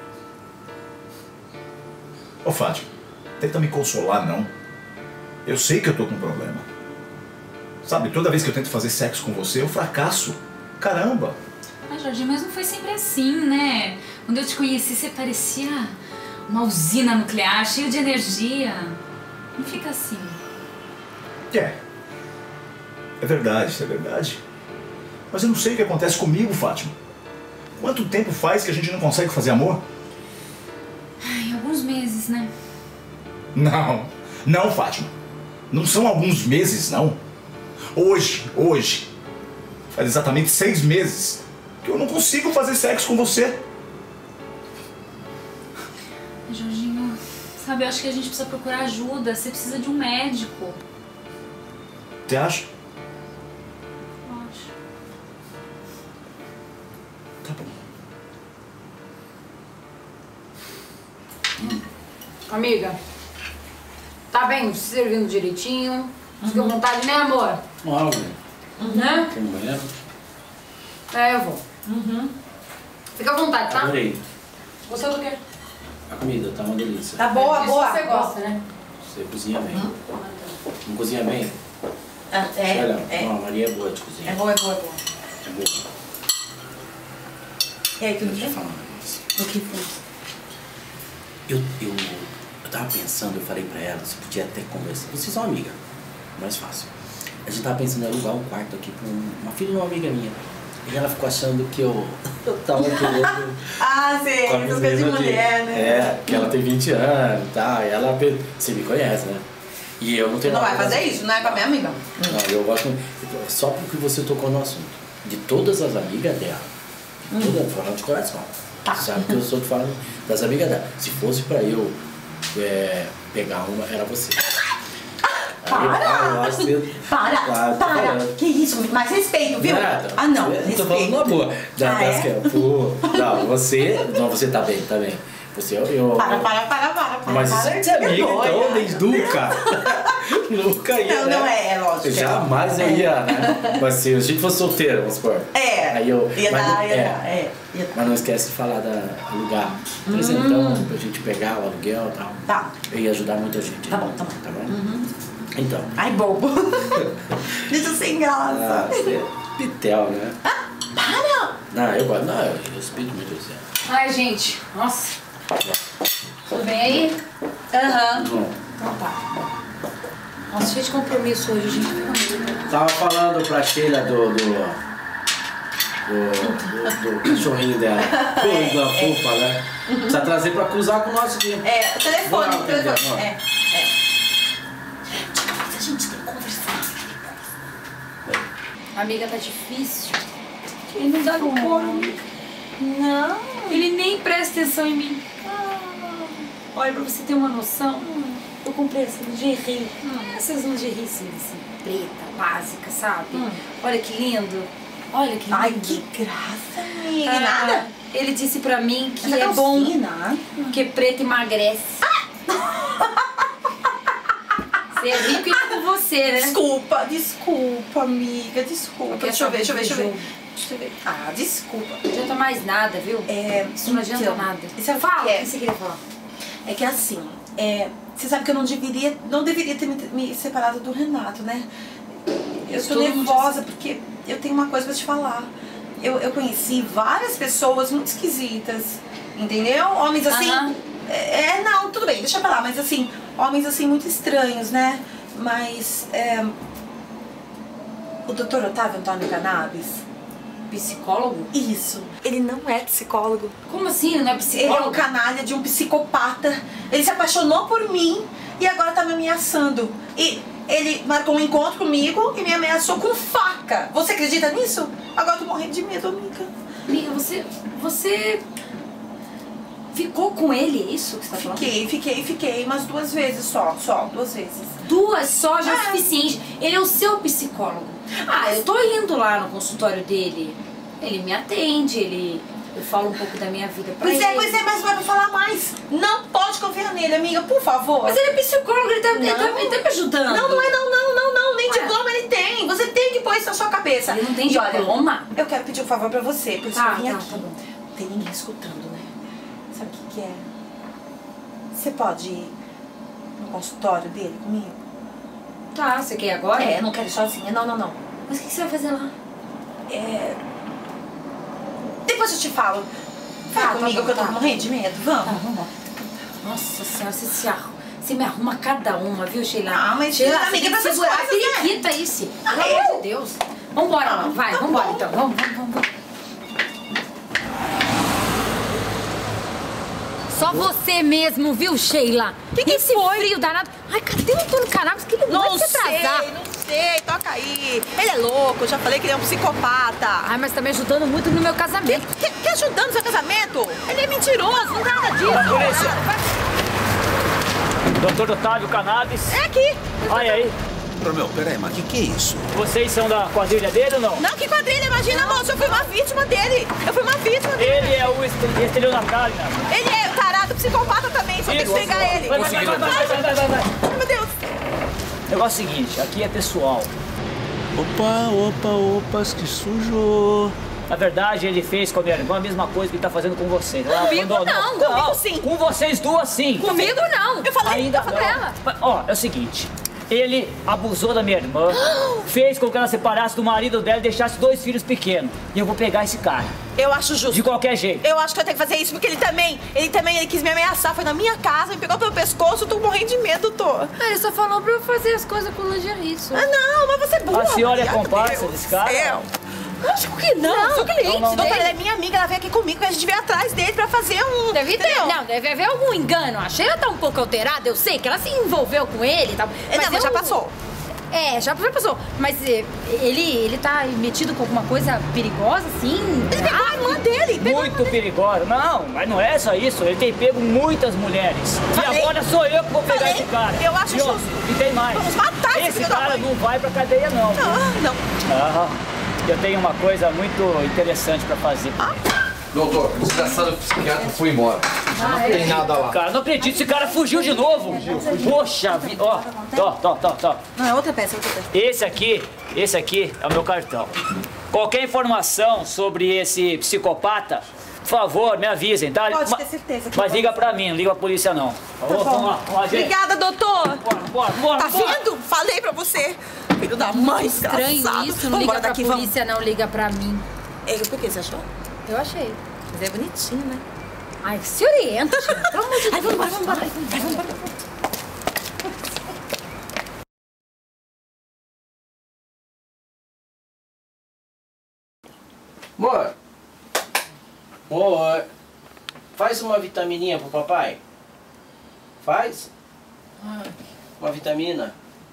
Ô, Fátima, tenta me consolar, não. Eu sei que eu tô com problema. Sabe, toda vez que eu tento fazer sexo com você, eu fracasso. Caramba! Ai, Jorginho, mas não foi sempre assim, né? Quando eu te conheci, você parecia uma usina nuclear, cheio de energia. Não fica assim. É verdade, é verdade. Mas eu não sei o que acontece comigo, Fátima. Quanto tempo faz que a gente não consegue fazer amor? Ai, alguns meses, né? Não, Fátima. Não são alguns meses, não. Hoje, faz exatamente 6 meses que eu não consigo fazer sexo com você. Jorginho, sabe, eu acho que a gente precisa procurar ajuda. Você precisa de um médico. Você acha? Eu acho. Tá bom. Amiga, tá bem servindo direitinho? Fica à vontade, né, amor? Óbvio. Né? Tem um banheiro? Eu vou. Fica à vontade, tá? Adorei. Gostou do quê? A comida tá uma delícia. Tá boa, Isso boa. você gosta, né? Você cozinha bem. Não cozinha bem? É. Não, a Maria é boa de cozinhar. É boa, é boa, é boa. É boa. E aí, tudo Deixa eu bem? falar um negócio. O que foi? Eu tava pensando, eu falei pra ela, você podia até conversar. Vocês são amigas, mais fácil. A gente tava pensando em alugar um quarto aqui pra uma filha de uma amiga minha. E ela ficou achando que eu tava querendo. Ah, sim, com a essas coisas de menina mulher, né? É, que ela tem 20 anos e tal. E ela, você me conhece, né? E eu não tenho Não nada vai pra fazer isso, não é com a minha amiga. Não, eu gosto. Só porque você tocou no assunto. De todas as amigas dela, todas, falando de coração. Sabe que eu sou falando das amigas dela. Se fosse pra eu pegar uma, era você. Para! Que isso? Mais respeito, viu? Nada. Ah, não, Eu respeito. tô falando na boa. Não, você tá bem, tá bem. Você, Para. Mas para, você é amiga, doida. então, nem nunca. Nunca ia. Não, né? não é lógico. Jamais eu ia, né? Mas se a gente fosse solteiro, vamos supor. Aí eu. Ia dar. Mas não esquece de falar da alugar. Presentão pra gente pegar o aluguel e tal. Tá. Eu ia ajudar muita gente. Tá bom. Tá bom? Então. Ai, bobo. Deixa sem graça. Você é pitel, né? Para! Não, eu gosto. Não, eu respeito muito você. Ai, gente. Nossa. Tudo bem aí? Bom. Então tá. Nossa, cheio de compromisso hoje, gente. Tava falando pra Sheila do cachorrinho dela. Coisa fofa, né? Precisa trazer pra cruzar com o nosso dia. O telefone, Vou lá, entendeu? A gente tem que conversar. Amiga, tá difícil. Ele não dá no coro. Não. Ele nem presta atenção em mim. Olha, pra você ter uma noção, eu comprei essa lingerie. Essas lingerie assim, preta, básica, sabe? Olha que lindo. Olha que lindo. Ai, que graça, amiga. Nada. Ele disse pra mim que Essa é bom, calcinha, porque preto emagrece. Você é rico e é com você, né? Desculpa, amiga, desculpa. Deixa eu ver. Ah, desculpa. Não adianta mais nada, viu? Isso não adianta nada. Fala, o que você queria falar? É que assim, você sabe que eu não deveria ter me separado do Renato, né? Eu tô nervosa porque eu tenho uma coisa pra te falar. Eu conheci várias pessoas muito esquisitas, entendeu? Homens assim... não, tudo bem, deixa pra lá, mas assim, homens assim muito estranhos, né? Mas, o Dr. Otávio Antônio Cannabis, psicólogo? Isso. Ele não é psicólogo. Como assim? Ele não é psicólogo? Ele é um canalha de um psicopata. Ele se apaixonou por mim e agora tá me ameaçando. E ele marcou um encontro comigo e me ameaçou com faca. Você acredita nisso? Agora eu tô morrendo de medo, amiga. Amiga, você ficou com ele, é isso que você tá falando? Fiquei umas 2 vezes só 2 vezes. 2 só já é suficiente. Ele é o seu psicólogo. Eu tô indo lá no consultório dele. Ele me atende, eu falo um pouco da minha vida pra ele. Pois é, mas vai pra falar mais. Não pode confiar nele, amiga, por favor. Mas ele é psicólogo, ele tá me ajudando. Não, nem diploma ele tem. Você tem que pôr isso na sua cabeça. Ele não tem diploma? Olha, eu quero pedir um favor pra você, por isso eu vim aqui. Tá bom. Tem ninguém escutando, né? Sabe o que é? Você pode ir no consultório dele comigo? Tá, você quer ir agora? É, não quero ir sozinha. Não. Mas o que você vai fazer lá? Depois eu te falo. Vai comigo que eu tô morrendo de medo. Vamos. Tá, vamos lá. Nossa senhora, você me arruma cada uma, viu, Sheila? Ah, mas Sheila, amiga, você tem que segurar a periquita isso. Pelo amor de Deus. Vambora, lá. Vai, vambora então. Vamos. Só você mesmo, viu, Sheila? Que esse foi? Frio danado. Ai, cadê o Antônio Cannabis que ele vai se atrasar? Não sei, toca aí. Ele é louco, eu já falei que ele é um psicopata. Ai, mas tá me ajudando muito no meu casamento. Que ajudando no seu casamento? Ele é mentiroso, não tem nada disso. Polícia! Doutor Otávio Cannabis. É aqui. Olha aí. Meu, peraí, mas que é isso? Vocês são da quadrilha dele ou não? Não, que quadrilha? Imagina, moço, eu fui uma vítima dele. Ele é o estelionatário, né? Ele é tarado, psicopata também, só tem que pegar ele. Vai. Meu Deus. O negócio é o seguinte, aqui é pessoal. Opa, que sujo. Na verdade, ele fez com a minha irmã a mesma coisa que ele tá fazendo com você. Comigo não, comigo sim. Com vocês duas, sim. Comigo não. Eu falei ainda com não. ela. Ó, é o seguinte. Ele abusou da minha irmã, fez com que ela separasse do marido dela e deixasse 2 filhos pequenos. E eu vou pegar esse cara. Eu acho justo. De qualquer jeito. Eu acho que eu tenho que fazer isso, porque ele quis me ameaçar, foi na minha casa, me pegou pelo pescoço, eu tô morrendo de medo, Ele só falou pra eu fazer as coisas com lingerie. Ah, não, mas você é burra. A senhora é Maria, comparsa Deus desse cara? Céu. Lógico que não, sou cliente. Não. Doutora, ela é minha amiga, ela veio aqui comigo, a gente veio atrás dele pra fazer um... Deve haver algum engano. A Sheila tá um pouco alterada, eu sei que ela se envolveu com ele e tal. Mas já passou. Já passou. Mas ele tá metido com alguma coisa perigosa, assim? Ele pegou a irmã dele. Muito perigosa. Não, mas não é só isso. Ele tem pego muitas mulheres. Falei. E agora sou eu que vou pegar esse cara. Eu acho justo. E tem mais. Vamos matar esse filho da cara mãe. não vai pra cadeia, não. Não. Eu tenho uma coisa muito interessante pra fazer. Doutor, o desgraçado psiquiatra foi embora. Não tem nada lá. Cara, não acredito, esse cara fugiu de novo. Poxa vida. Ó. Não, é outra peça. Esse aqui é o meu cartão. Qualquer informação sobre esse psicopata, por favor, me avisem, tá? Pode ter certeza. Mas liga pra mim, não liga pra polícia não. Vamos lá, gente. Obrigada, doutor. Bora. Tá vendo? Falei pra você. Filho da mãe, Estranho desgraçado. isso, não liga pra polícia, não liga pra mim. Por que você achou? Eu achei. Mas é bonitinho, né? Ai, se orienta, Sheila. Pelo amor de Deus. Vamos embora. Amor, faz uma vitamininha pro papai. Faz. Uma vitamina.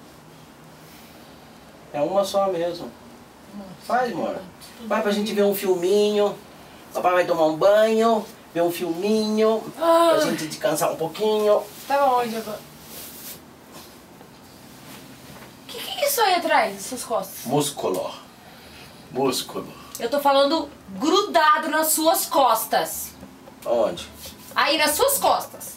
É uma só mesmo. Faz, amor. Vai pra gente ver um filminho. Papai vai tomar um banho, ver um filminho, pra gente descansar um pouquinho. Tá onde agora? O que é isso aí atrás, das suas costas? Músculo. Eu tô falando grudado nas suas costas. Onde? Aí, nas suas costas.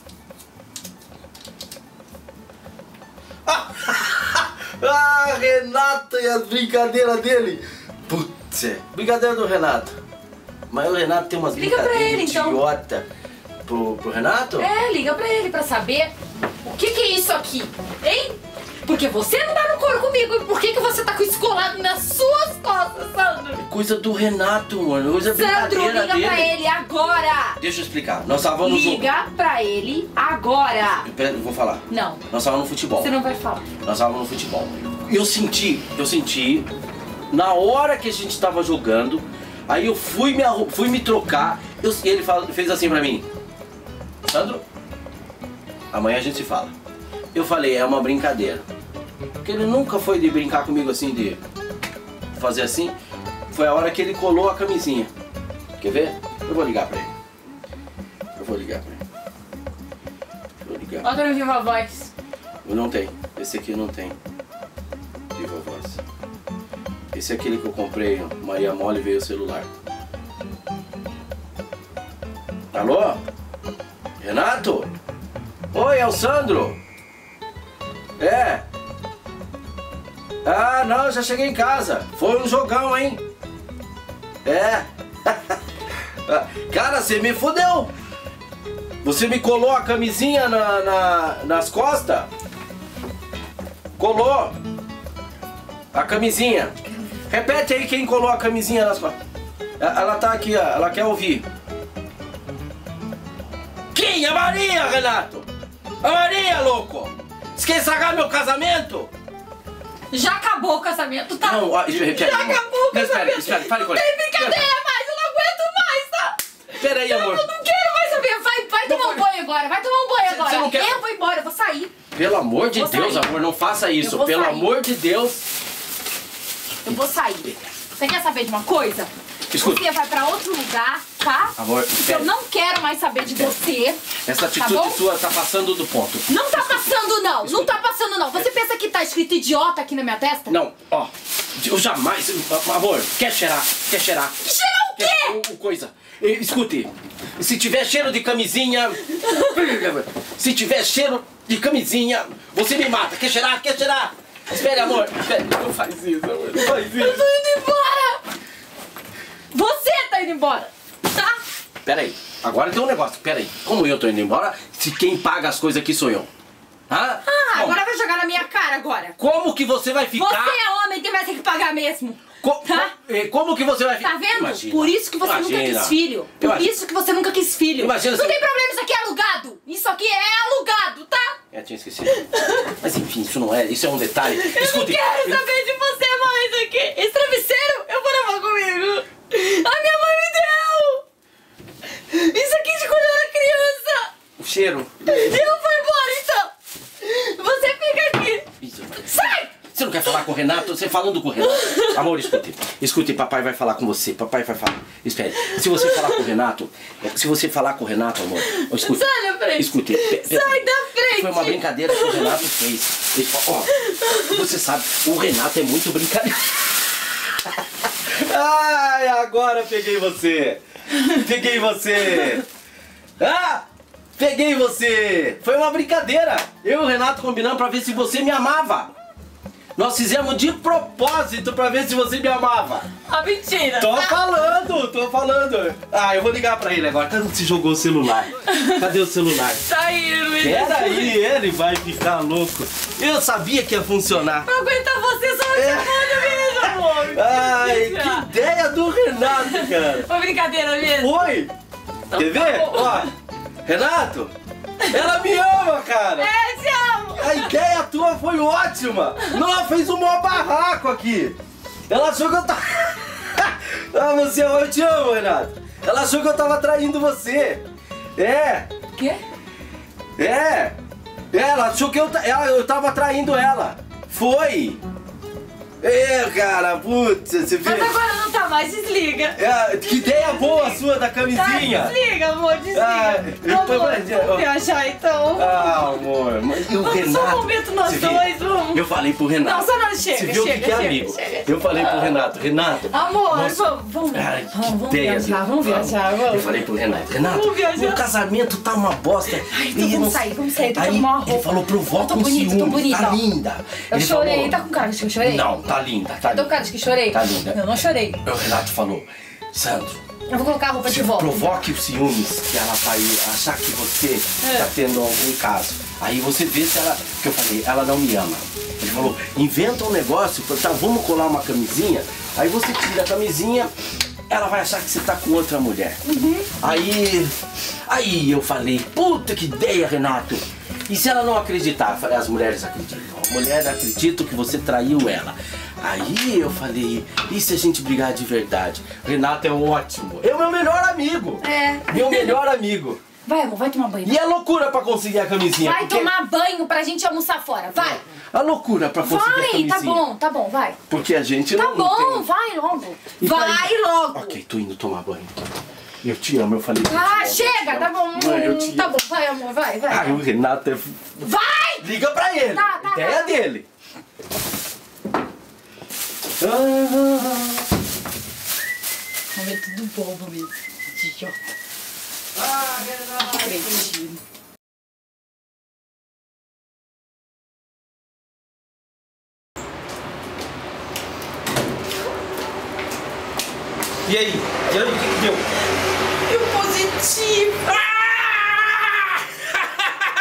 Renato e as brincadeiras dele. Putz, brincadeira do Renato. Mas o Renato tem umas Liga pra ele, brincadeiras então. idiota. Pro Renato? Liga pra ele pra saber o que é isso aqui, hein? Porque você não dá no couro comigo. E por que você tá com isso colado nas suas costas, Sandro? Coisa do Renato, mano. Coisa Sandro, brincadeira liga dele. pra ele agora. Deixa eu explicar. Nós estávamos no jogo. Liga pra ele agora. Eu vou falar. Não. Nós estávamos no futebol. Você não vai falar. Nós estávamos no futebol. Eu senti, na hora que a gente estava jogando, aí eu fui me trocar, ele fez assim pra mim: Sandro, amanhã a gente se fala. Eu falei, é uma brincadeira. Porque ele nunca foi de brincar comigo assim, de fazer assim. Foi a hora que ele colou a camisinha. Quer ver? Eu vou ligar pra ele. Bota no Viva Voz. Não tem. Esse aqui não tem. Viva Voz. Esse é aquele que eu comprei, ó. Maria Mole, veio o celular. Alô? Renato? Oi, é o Sandro? É. Ah, não, já cheguei em casa. Foi um jogão, hein? É. Cara, você me fudeu. Você me colou a camisinha nas costas? Colou. A camisinha. Repete aí quem colou a camisinha nas costas. Ela tá aqui, ó. Ela quer ouvir. Quem? A Maria, Renato! A Maria, louco! Você quer estragar meu casamento? Já acabou o casamento, tá? Não, ó, já acabou o casamento. Espera, fale com ele. Tem brincadeira mais, eu não aguento mais, tá? Espera aí, amor. Eu não quero mais saber. Vai tomar um banho agora, vai tomar um banho agora. Você não quer... Eu vou embora, eu vou sair. Pelo amor de Deus, amor, não faça isso. Pelo amor de Deus. Eu vou sair. Você quer saber de uma coisa? Escuta. Você vai pra outro lugar, tá? Amor, eu não quero mais saber de você. Essa atitude sua tá passando do ponto. Não tá passando, não. Não tá passando, não. Você pensa que tá escrito idiota aqui na minha testa? Não, ó. Eu jamais... Amor, quer cheirar? Quer cheirar? Cheirar o quê? Coisa. Escute. Se tiver cheiro de camisinha... Se tiver cheiro de camisinha, você me mata. Quer cheirar? Quer cheirar? Espere, amor. Espere. Não faz isso, amor. Não faz isso. Eu tô indo embora. Você tá indo embora, tá? Pera aí. Agora tem um negócio. Pera aí. Como eu tô indo embora, se quem paga as coisas aqui sou eu. Hã? Agora vai jogar na minha cara agora. Como que você vai ficar... Você é homem, quem vai ter que pagar mesmo. Tá? Como que você vai ficar... Tá vendo? Imagina. Por isso que você nunca quis filho. Por isso que você nunca quis filho. Imagina não tem problema, isso aqui é alugado. Isso aqui é alugado, tá? Tinha esquecido. Mas enfim, isso não é... Isso é um detalhe. Escute, eu não quero saber de você mais aqui. Esse travesseiro, eu vou levar comigo. A minha mãe me deu. Isso aqui de quando eu era criança. O cheiro. Eu vou embora, então. Você fica aqui. Sai! Você não quer falar com o Renato? Você falando com o Renato. Amor, escute. Escute, papai vai falar com você. Papai vai falar. Espere. Se você falar com o Renato... Se você falar com o Renato, amor... Escute. Sai da frente. Escute. Sai da frente. Foi uma brincadeira que o Renato fez. Ó, você sabe, o Renato é muito brincadeira. Ai, agora peguei você. Peguei você. Ah! Peguei você. Foi uma brincadeira. Eu e o Renato combinamos pra ver se você me amava. Nós fizemos de propósito pra ver se você me amava. Ah, mentira. Tô falando. Ah, eu vou ligar pra ele agora. Cadê se jogou o celular? Cadê o celular? Saiu, Peraí, ele vai ficar louco. Eu sabia que ia funcionar. Pra aguentar você só me chamando mesmo, amor. Ai, que ideia do Renato, cara. Foi brincadeira mesmo. Foi. Quer ver? Ó, Renato, ela me ama, cara. É, te amo. A ideia tua foi ótima. Não, fez um maior barraco aqui. Ela achou que eu tava... Ah, você, eu te amo, Renato. Ela achou que eu tava traindo você. É. Quê? É. Ela achou que eu tava traindo ela. Foi. É, cara, putz, você vê. Mas agora não tá mais, desliga. É, que ideia boa sua da camisinha. Tá, desliga, amor, desliga. Vamos viajar então. Ah, amor, mas e o Renato? Só um momento nós dois, vamos. Eu falei pro Renato. Não, só nós chega. Você viu o que é amigo? Eu falei pro Renato, amor, nossa, vamos viajar, vamos. Eu falei pro Renato, o casamento tá uma bosta. Ai, então vamos sair, tô aí, tomando uma roupa. ele falou, provoca um ciúme, tô bonita. tá linda. Eu ele chorei, falou, tá com cara de que eu chorei? Não, tá linda, tá Eu tô com cara de que chorei? Tá linda. Eu não chorei. O Renato falou, Sandro, eu vou colocar a roupa de volta. Provoque os ciúmes, que ela vai achar que você tá tendo algum caso. Aí você vê se ela... Porque eu falei, ela não me ama. Ele falou, inventa um negócio, tá, vamos colar uma camisinha. Aí você tira a camisinha, ela vai achar que você tá com outra mulher. Aí eu falei, puta que ideia, Renato. E se ela não acreditar? Eu falei, as mulheres acreditam. A mulher acredita que você traiu ela. Aí eu falei, e se a gente brigar de verdade? Renato é ótimo. É o meu melhor amigo. É. Meu melhor amigo. Vai, amor, vai tomar banho. E é loucura pra conseguir a camisinha. Vai tomar banho pra gente almoçar fora, vai. A loucura pra conseguir a camisinha. Vai, tá bom, vai. Porque a gente tá não bom, tem... vai logo. E vai logo. Ok, tô indo tomar banho. Eu te amo, eu falei. Ah, chega, tá bom. Eu te tá amo. bom, vai, amor, vai. Ai, o Renato é... Vai! Liga pra ele. Tá, ideia dele. Vamos ver tudo bobo mesmo. Idiota. Renato. Cretino. E aí? O que deu? Deu positivo.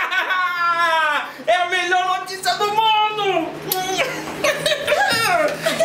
É a melhor notícia do mundo!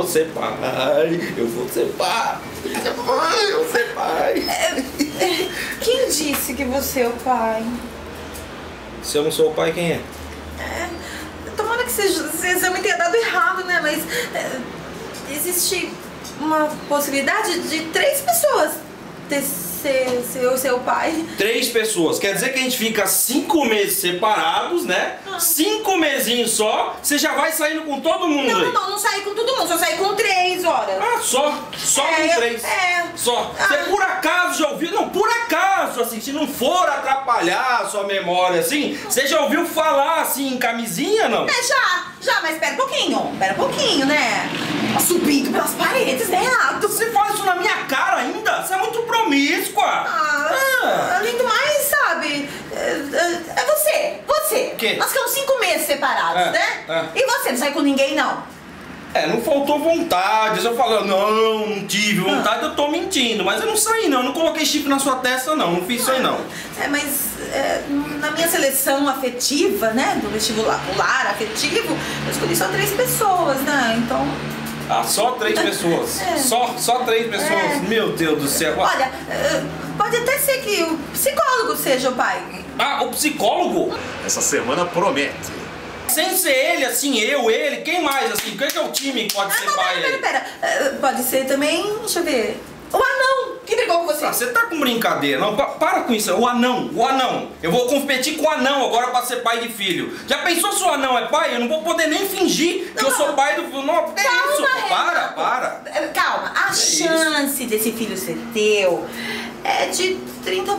ser pai, eu vou ser pai, eu vou ser pai. Quem disse que você é o pai? Se eu não sou o pai, quem é? Tomara que esse exame tenha dado errado, né? Mas existe uma possibilidade de 3 pessoas ser o seu pai. 3 pessoas. Quer dizer que a gente fica 5 meses separados, né? 5 mesinhos só, você já vai saindo com todo mundo aí. Não saí com todo mundo, só saí com 3 horas. Ah, só com 3. Só. Você por acaso já ouviu? Não, por acaso, assim, se não for atrapalhar a sua memória, assim, você já ouviu falar, assim, em camisinha, não? Já, mas espera um pouquinho, né? Subindo pelas paredes, né, Renato? Você faz isso na minha cara ainda? Você é muito promíscua. Além do mais, sabe, é você. Quê? Nós ficamos 5 meses separados, né? E você, não sai com ninguém, não? Não faltou vontade. Se eu falar, não tive vontade, eu tô mentindo. Mas eu não saí, não. Eu não coloquei chifre na sua testa, não. Não fiz isso aí, não. Mas na minha seleção afetiva, né, do vestibular afetivo, eu escolhi só 3 pessoas, né? Então... só 3 pessoas? Só 3 pessoas? Meu Deus do céu. Olha, pode até ser que o psicólogo seja o pai. O psicólogo? Essa semana promete. Sem ser ele, assim, ele, quem mais, assim? Quem é que é o time que pode ser pai aí? Pera. Pode ser também, deixa eu ver, o anão que brigou com você. Você tá com brincadeira, não? Para com isso, o anão. Eu vou competir com o anão agora pra ser pai de filho. Já pensou se o anão é pai? Eu não vou poder nem fingir que eu sou pai do filho. Não, que isso? Para. Calma, a chance desse filho ser teu é de 30%.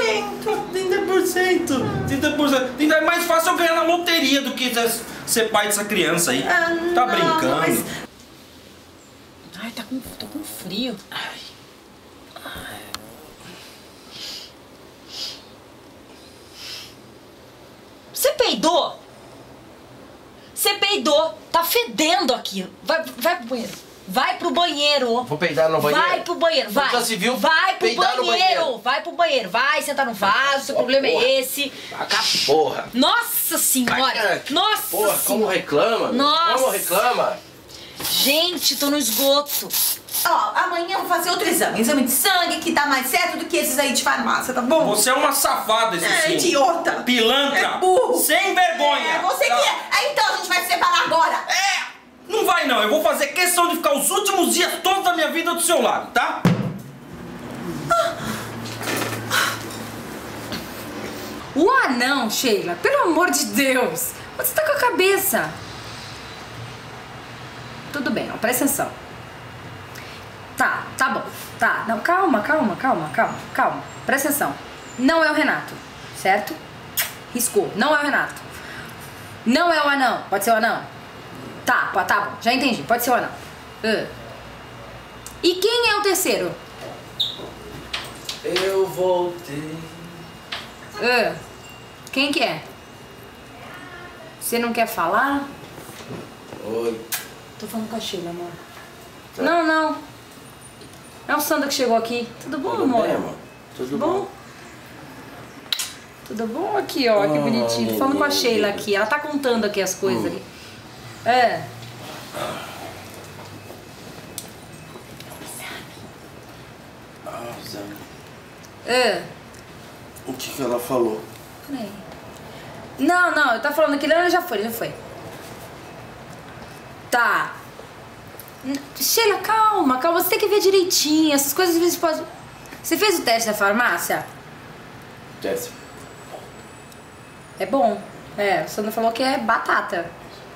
30%. É mais fácil eu ganhar na loteria do que ser pai dessa criança aí. Tá brincando. Mas... Ai, tô com frio. Você peidou? Você peidou. Tá fedendo aqui. Vai pro banheiro. Vai pro banheiro. Vou peidar no banheiro? Vai pro banheiro, vai. Já se viu? Vai pro Peidar no banheiro. Vai pro banheiro. Vai sentar no vaso. Seu problema é esse. Porra. Nossa senhora. Nossa Porra, como reclama? Nossa. Como reclama? Gente, tô no esgoto. Amanhã eu vou fazer outro exame. Exame de sangue que dá mais certo do que esses aí de farmácia, tá bom? Você é uma safada, esse sim. Idiota. Pilantra. Burro. Sem vergonha. Você que é. Então a gente vai se separar agora. Não vai não, eu vou fazer questão de ficar os últimos dias todos da minha vida do seu lado, tá? O anão, Sheila, pelo amor de Deus. Onde você tá com a cabeça? Tudo bem, ó, presta atenção. Tá bom. Tá, não, calma. Presta atenção. Não é o Renato, certo? Riscou, não é o Renato. Não é o anão, pode ser o anão? Tá bom, já entendi, pode ser o anão. E quem é o terceiro? Eu voltei. Quem que é? Você não quer falar? Oi. Tô falando com a Sheila, amor. Não. É o Sandro que chegou aqui. Tudo bom, amor? Bem, amor? Tudo bom? Tudo bom? Aqui, ó, que bonitinho. Tô falando com a Sheila aqui. Ela tá contando aqui as coisas ali. O que ela falou? Peraí. Não, eu tava falando que ele já foi. Tá. Sheila, calma. Você tem que ver direitinho. Essas coisas às vezes podem... Você fez o teste da farmácia? Teste. É bom. O Sandro falou que é batata.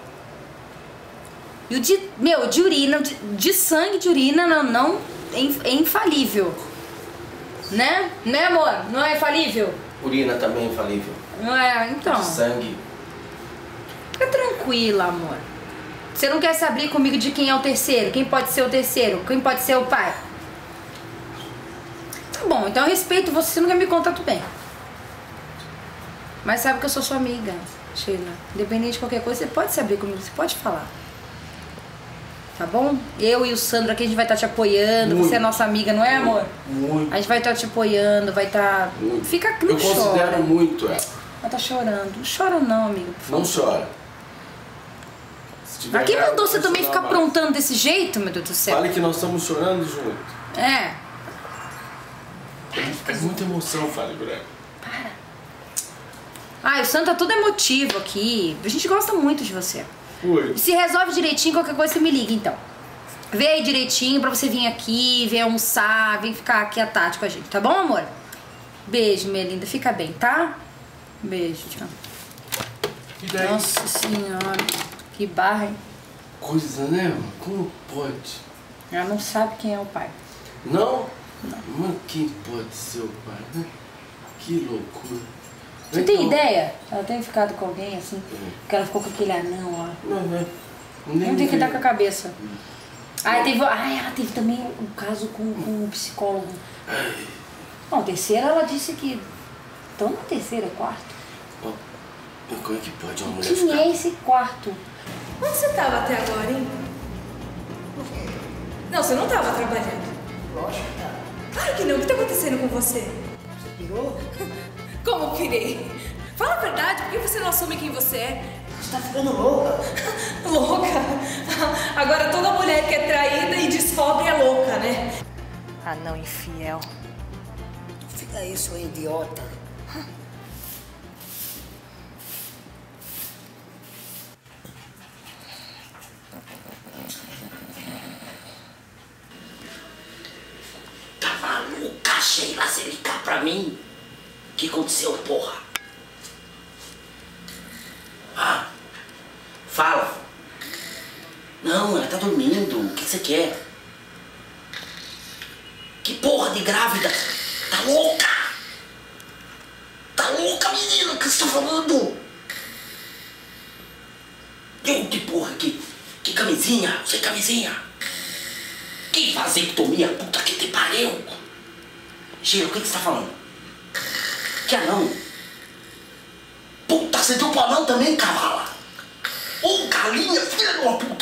E o de urina, de sangue de urina, não é infalível. Né? Né, amor? Não é infalível? Urina também é infalível. Não é? Então. De sangue. Fica tranquila, amor. Você não quer se abrir comigo de quem é o terceiro? Quem pode ser o terceiro? Quem pode ser o pai? Tá bom, então eu respeito você. Você não quer me contar, tudo bem. Mas sabe que eu sou sua amiga, Sheila. Independente de qualquer coisa, você pode se abrir comigo. Você pode falar. Tá bom? Eu e o Sandro aqui, a gente vai estar te apoiando. Muito. Você é nossa amiga, não é, amor? Muito. A gente vai estar te apoiando, vai estar... Muito. Fica, não eu considero chora. muito ela. Ela tá chorando. Não chora não, amigo. Não chora. Pra quem mandou você também ficar aprontando desse jeito, meu Deus do céu? Fale que nós estamos chorando junto. É. É muita emoção, fale, Greg. Para. Ai, o Sandro tá todo emotivo aqui. A gente gosta muito de você. Oi. Se resolve direitinho, qualquer coisa você me liga, então. Vê aí direitinho pra você vir aqui, vir almoçar, vir ficar aqui à tarde com a gente, tá bom, amor? Beijo, minha linda. Fica bem, tá? Beijo, tchau. E daí? Nossa senhora. Que barra, hein? Coisa, né? Como pode? Ela não sabe quem é o pai. Não? Não. Mas quem pode ser o pai, né? Que loucura. Você tem ideia? Ela tem ficado com alguém assim? Porque ela ficou com aquele anão lá. Não tem que dar com a cabeça. Ela teve também um caso com um psicólogo. Não, terceira ela disse que... Então, terceiro é quarto? Como é que pode uma mulher Quem ficar... é esse quarto? Onde você tava até agora, hein? Não, você não tava trabalhando. Lógico. Claro que não. O que tá acontecendo com você? Você pirou? Como pirei? Fala a verdade, por que você não assume quem você é? Você tá ficando louca. Louca? Agora toda mulher que é traída e descobre é louca, né? Ah, não, infiel. Fica aí, sua idiota. Tá maluca, Sheila, você ligar pra mim? O que aconteceu, porra? Ah, fala. Não, ela tá dormindo. O que você quer? Que porra de grávida? Tá louca? Tá louca, menina? O que você tá falando? Que porra? Que camisinha? Você camisinha? Que vasectomia? Puta que te pariu! Sheila, o que você tá falando? Que anão? Puta, você deu pro anão também, cavala? Ô, galinha, filha de uma puta!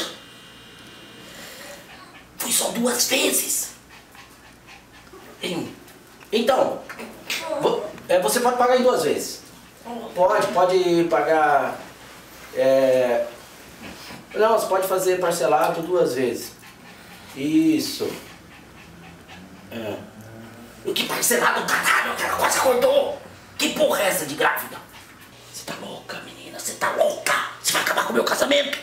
Foi só 2 vezes. Então, você pode pagar em 2 vezes. Pode pagar... Não, você pode fazer parcelado 2 vezes. Isso. O que parcelado, caralho? Aquela coisa acordou. Que porra é essa de grávida? Você tá louca, menina? Você tá louca? Você vai acabar com o meu casamento?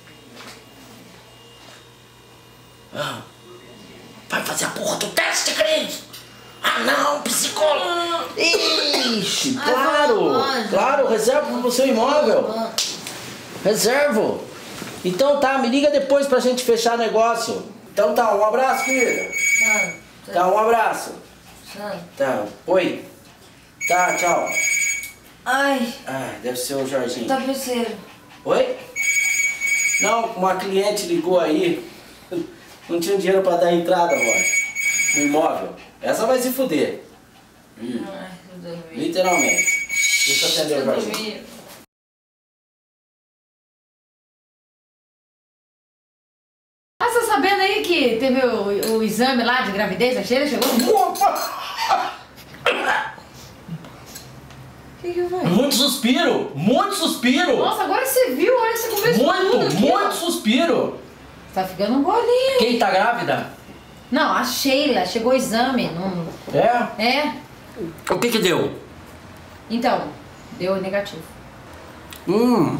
Vai fazer a porra do teste, crente? Ah, não, psicólogo. Ixi, claro, reservo pro seu imóvel. Reservo. Então tá, me liga depois pra gente fechar negócio. Então tá, um abraço, querida. Tá, um abraço. Tá, oi. Tá, tchau. Ai, deve ser o Jorginho. tá terceiro. Oi? Não, uma cliente ligou aí. Não tinha dinheiro pra dar entrada, amor. No imóvel. Essa vai se fuder. Literalmente. Deixa eu atender o Jorginho. Ah, você tá sabendo aí que teve o exame lá de gravidez? A Sheila chegou? Que foi? Muito suspiro! Muito suspiro! Nossa, agora você viu, olha, você começou tudo aqui, muito suspiro! Tá ficando um bolinho. Quem tá grávida? Não, a Sheila, chegou o exame. Não... É? O que deu? Então, deu negativo. O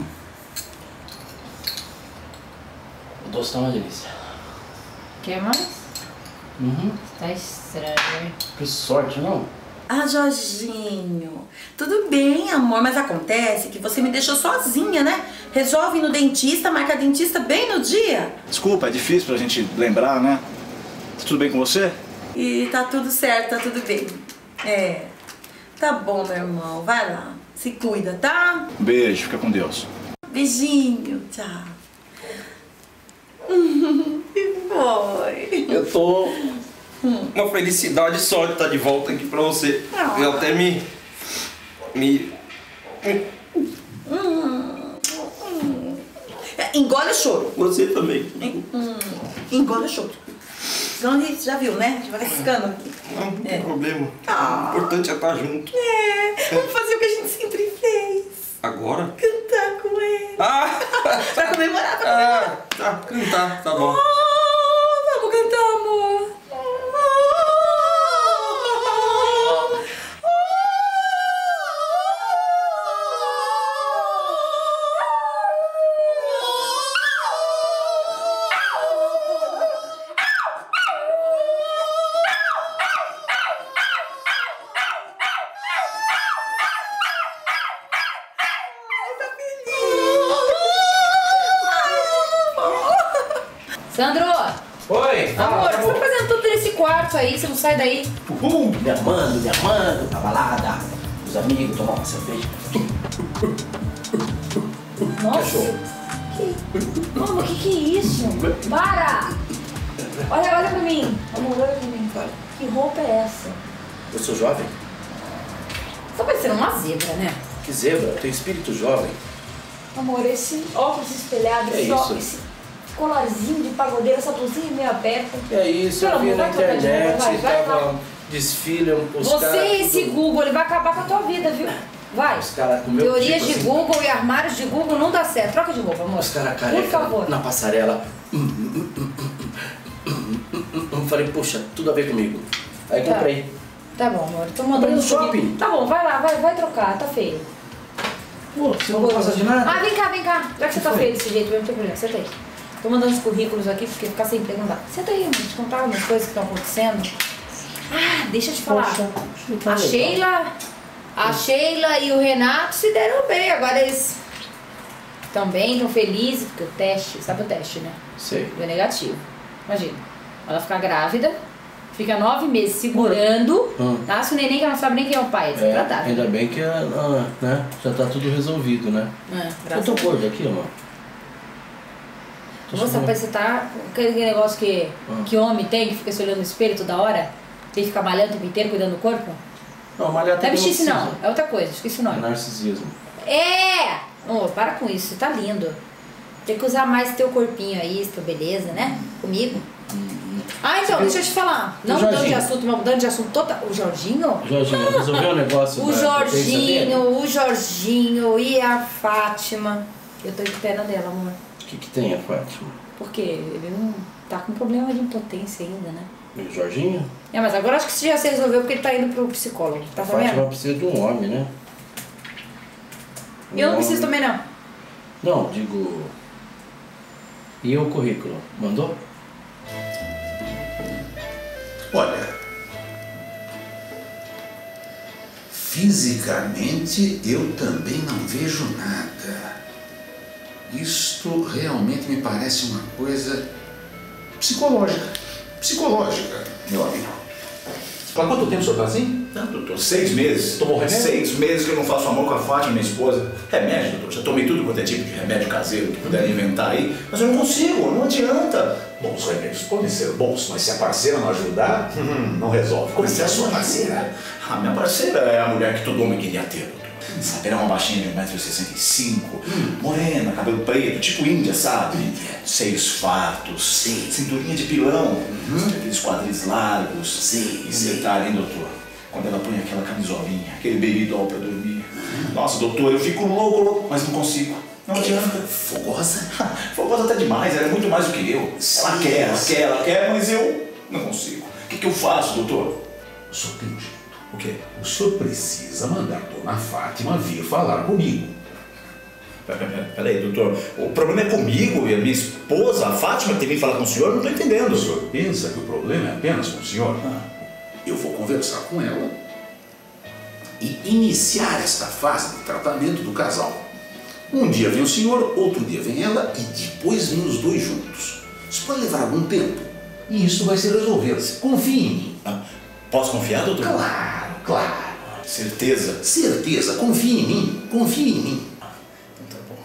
doce tá uma delícia. Quer mais? Tá estranho, hein? Que sorte, não? Ah, Jorginho, tudo bem, amor, mas acontece que você me deixou sozinha, né? Resolve ir no dentista, marca dentista bem no dia. Desculpa, é difícil pra gente lembrar, né? Tá tudo bem com você? E tá tudo certo, tá tudo bem. Tá bom, meu irmão, vai lá. Se cuida, tá? Um beijo, fica com Deus. Beijinho, tchau. Que foi? Eu tô... Uma felicidade só de estar de volta aqui pra você. Eu até me... Engole o choro. Você também. Engole o choro. Senão a gente já viu, né? A gente vai ficando aqui. Não tem problema. O importante é estar junto. Vamos fazer o que a gente sempre fez. Agora? Cantar com ele. Pra comemorar, Tá bom. Vamos cantar, amor. Sandro! Oi! Amor, você tá fazendo tudo nesse quarto aí, você não sai daí? Me amando, pra balada. Os amigos, tomar uma cerveja. Nossa! Mano, o que é isso? Para! Olha pra mim. Amor, olha pra mim. Que roupa é essa? Eu sou jovem? Você tá parecendo uma zebra, né? Que zebra, eu tenho espírito jovem. Amor, esse óculos espelhado, Que é isso? esse colarzinho de pagodeiro, essa blusinha meio aberta. Que é isso, eu vi na internet, tava desfilam os caras... Você e esse Google, ele vai acabar com a tua vida, viu? Vai. Os caras com meu Teorias tipo de assim, Google e armários de Google não dá certo. Troca de roupa, amor. Os caras Por carecas favor. na passarela. Falei, puxa, tudo a ver comigo. Aí Tá. comprei. Tá bom, amor. Tô mandando no um shopping. currículo. Tá bom, vai lá, vai trocar, tá feio. Pô, você não passa de nada? Ah, vem cá. Já que você tá feio desse jeito, não tem problema. Senta aí. Tô mandando os currículos aqui, porque ficar sem emprego não dá. Senta aí, amor. Te contar algumas coisas que estão acontecendo. Ah, deixa eu te falar. Poxa, A Sheila e o Renato se deram bem. Agora eles também estão felizes, porque o teste, sabe o teste, né? Sei. Deu negativo. Imagina, ela fica grávida, fica 9 meses segurando, nasce o neném que ela não sabe nem quem é o pai, é desagradável. Ainda bem que né, já tá tudo resolvido, né? Eu tô gordo aqui, amor. Você tá com aquele negócio que homem tem, que fica se olhando no espelho toda hora, tem que ficar malhando o tempo inteiro, cuidando do corpo? Não, malhar Não é também bichice não, precisa. é outra coisa, esqueci o nome. Narcisismo. Ô, para com isso, você tá lindo. Tem que usar mais teu corpinho aí, tua beleza, né? Comigo. Ah, então, deixa eu te falar. Não mudando de assunto, mas mudando de assunto total. O Jorginho? Jorginho, resolveu o negócio O da potência dele? o Jorginho e a Fátima. Eu tô de pena dela, amor. O que tem a Fátima? Porque ele não tá com problema de impotência ainda, né? E o Jorginho? Mas agora acho que isso já se resolveu porque ele tá indo pro psicólogo. Tá A sabendo? Fátima precisa de um homem, né? Eu não preciso também, não. Não, digo... E o currículo? Mandou? Olha, fisicamente eu também não vejo nada. Isto realmente me parece uma coisa psicológica. Psicológica, meu amigo. Há quanto tempo o senhor tá assim? Não, doutor, 6 meses. Tomou remédio? 6 meses que eu não faço amor com a Fátima, minha esposa. Remédio, doutor. Já tomei tudo quanto é tipo de remédio caseiro que puderem inventar aí, mas eu não consigo, não adianta. Bom, os remédios podem ser bons, mas se a parceira não ajudar, não resolve. Como é a sua parceira? A minha parceira é a mulher que todo homem queria ter, doutor. Sabe, ela é uma baixinha de 1,65 m, morena, cabelo preto, tipo índia, sabe? Seios fartos, cinturinha de pilão, aqueles quadris largos. E detalhe, hein, doutor? Quando ela põe aquela camisolinha, aquele beridol pra dormir. Nossa, doutor, eu fico louco, mas não consigo. Não adianta. Fogosa? Fogosa até demais, ela é muito mais do que eu. Ela quer, mas eu não consigo. O que eu faço, doutor? O senhor tem um jeito. O quê? O senhor precisa mandar Dona Fátima vir falar comigo. Peraí, doutor. O problema é comigo e a minha esposa, a Fátima, que tem que vir falar com o senhor? Não estou entendendo. O senhor pensa que o problema é apenas com o senhor? Eu vou conversar com ela e iniciar esta fase de tratamento do casal. Um dia vem o senhor, outro dia vem ela e depois vem os dois juntos. Isso pode levar algum tempo e isso vai se resolver. Confie em mim. Posso confiar, doutor? Claro. Certeza? Certeza. Confie em mim. Confie em mim. Então tá bom.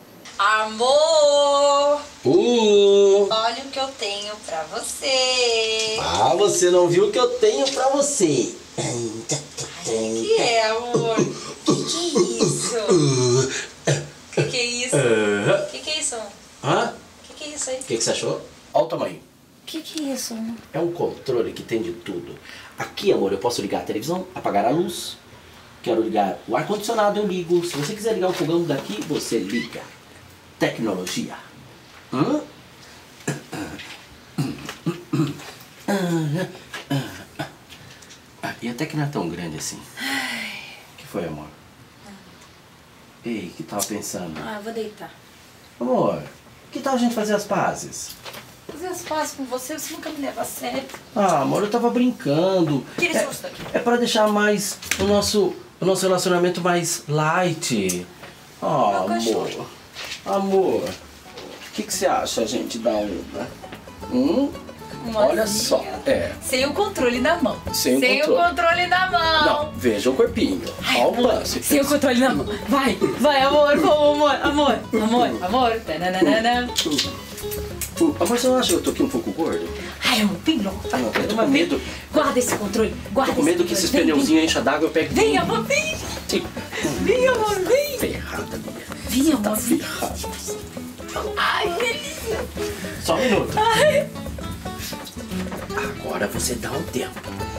Amor! Olha o que eu tenho pra você. Ah, você não viu o que eu tenho pra você. O que é, amor? Que é isso? Que é isso? Que é isso? Hã? Que é isso aí? O que você achou? Olha o tamanho. Que é isso, amor? É um controle que tem de tudo. Aqui, amor, eu posso ligar a televisão, apagar a luz. Quero ligar o ar-condicionado, eu ligo. Se você quiser ligar o fogão daqui, você liga. tecnologia. E até que não é tão grande assim. O que foi, amor? Ei, o que tava pensando? Ah, vou deitar. Amor, que tal a gente fazer as pazes? Fazer as pazes com você nunca me leva a sério. Ah, amor, eu tava brincando. Tira esse rosto daqui. É pra deixar mais o nosso relacionamento mais light. Ah, amor. Amor, o que você acha a gente dar uma? Olha só. Sem o controle na mão. Sem o controle na mão. Não, veja o corpinho. Olha o lance. Sem o controle na mão. Vai, amor, vamos, amor. Tananana. Amor, você não acha que eu tô aqui um pouco gordo? Ai, amor, vem logo. Vai. Eu tô com medo. Guarda esse controle. Tô com medo que esses pneuzinhos enchem d'água e eu pegue. Vem, amor, vem. Vem, amor, vem. Ferrada, minha. Vem, amor. Tá ferrada. Ai, delícia. Só um minuto. Ai. Agora você dá um tempo.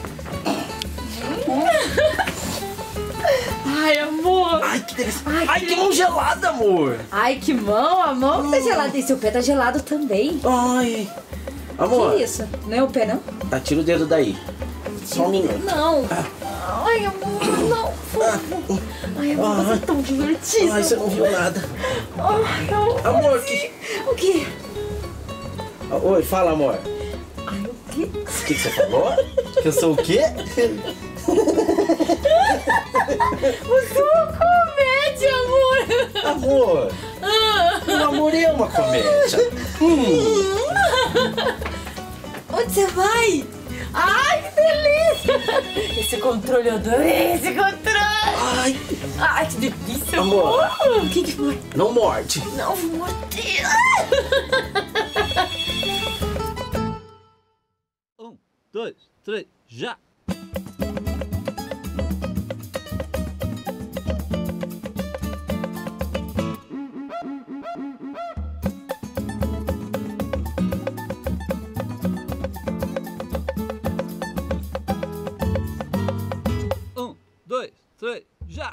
Ai, amor. Ai, que delícia. Ai, que mão gelada, amor. Ai, que mão. A mão tá gelada. E seu pé tá gelado também. Ai. Amor. Que isso? Não é o pé, não? Tá, tira o dedo daí. Só um minuto. Não. Ai, amor, não. Ai, amor, você é tão divertido. Ai, você não viu nada. Ai, amor, O quê? Oi, fala, amor. Ai, o quê? O que você falou? Que eu sou o quê? Você é uma comédia, amor. Amor. O amor é uma comédia. Onde você vai? Ai, que delícia! Esse controle, eu adorei esse controle! Ai, que delícia! Amor! O que foi? Não morde! Não vou morder! 1, 2, 3, já! Já!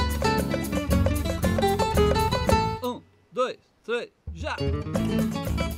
Já!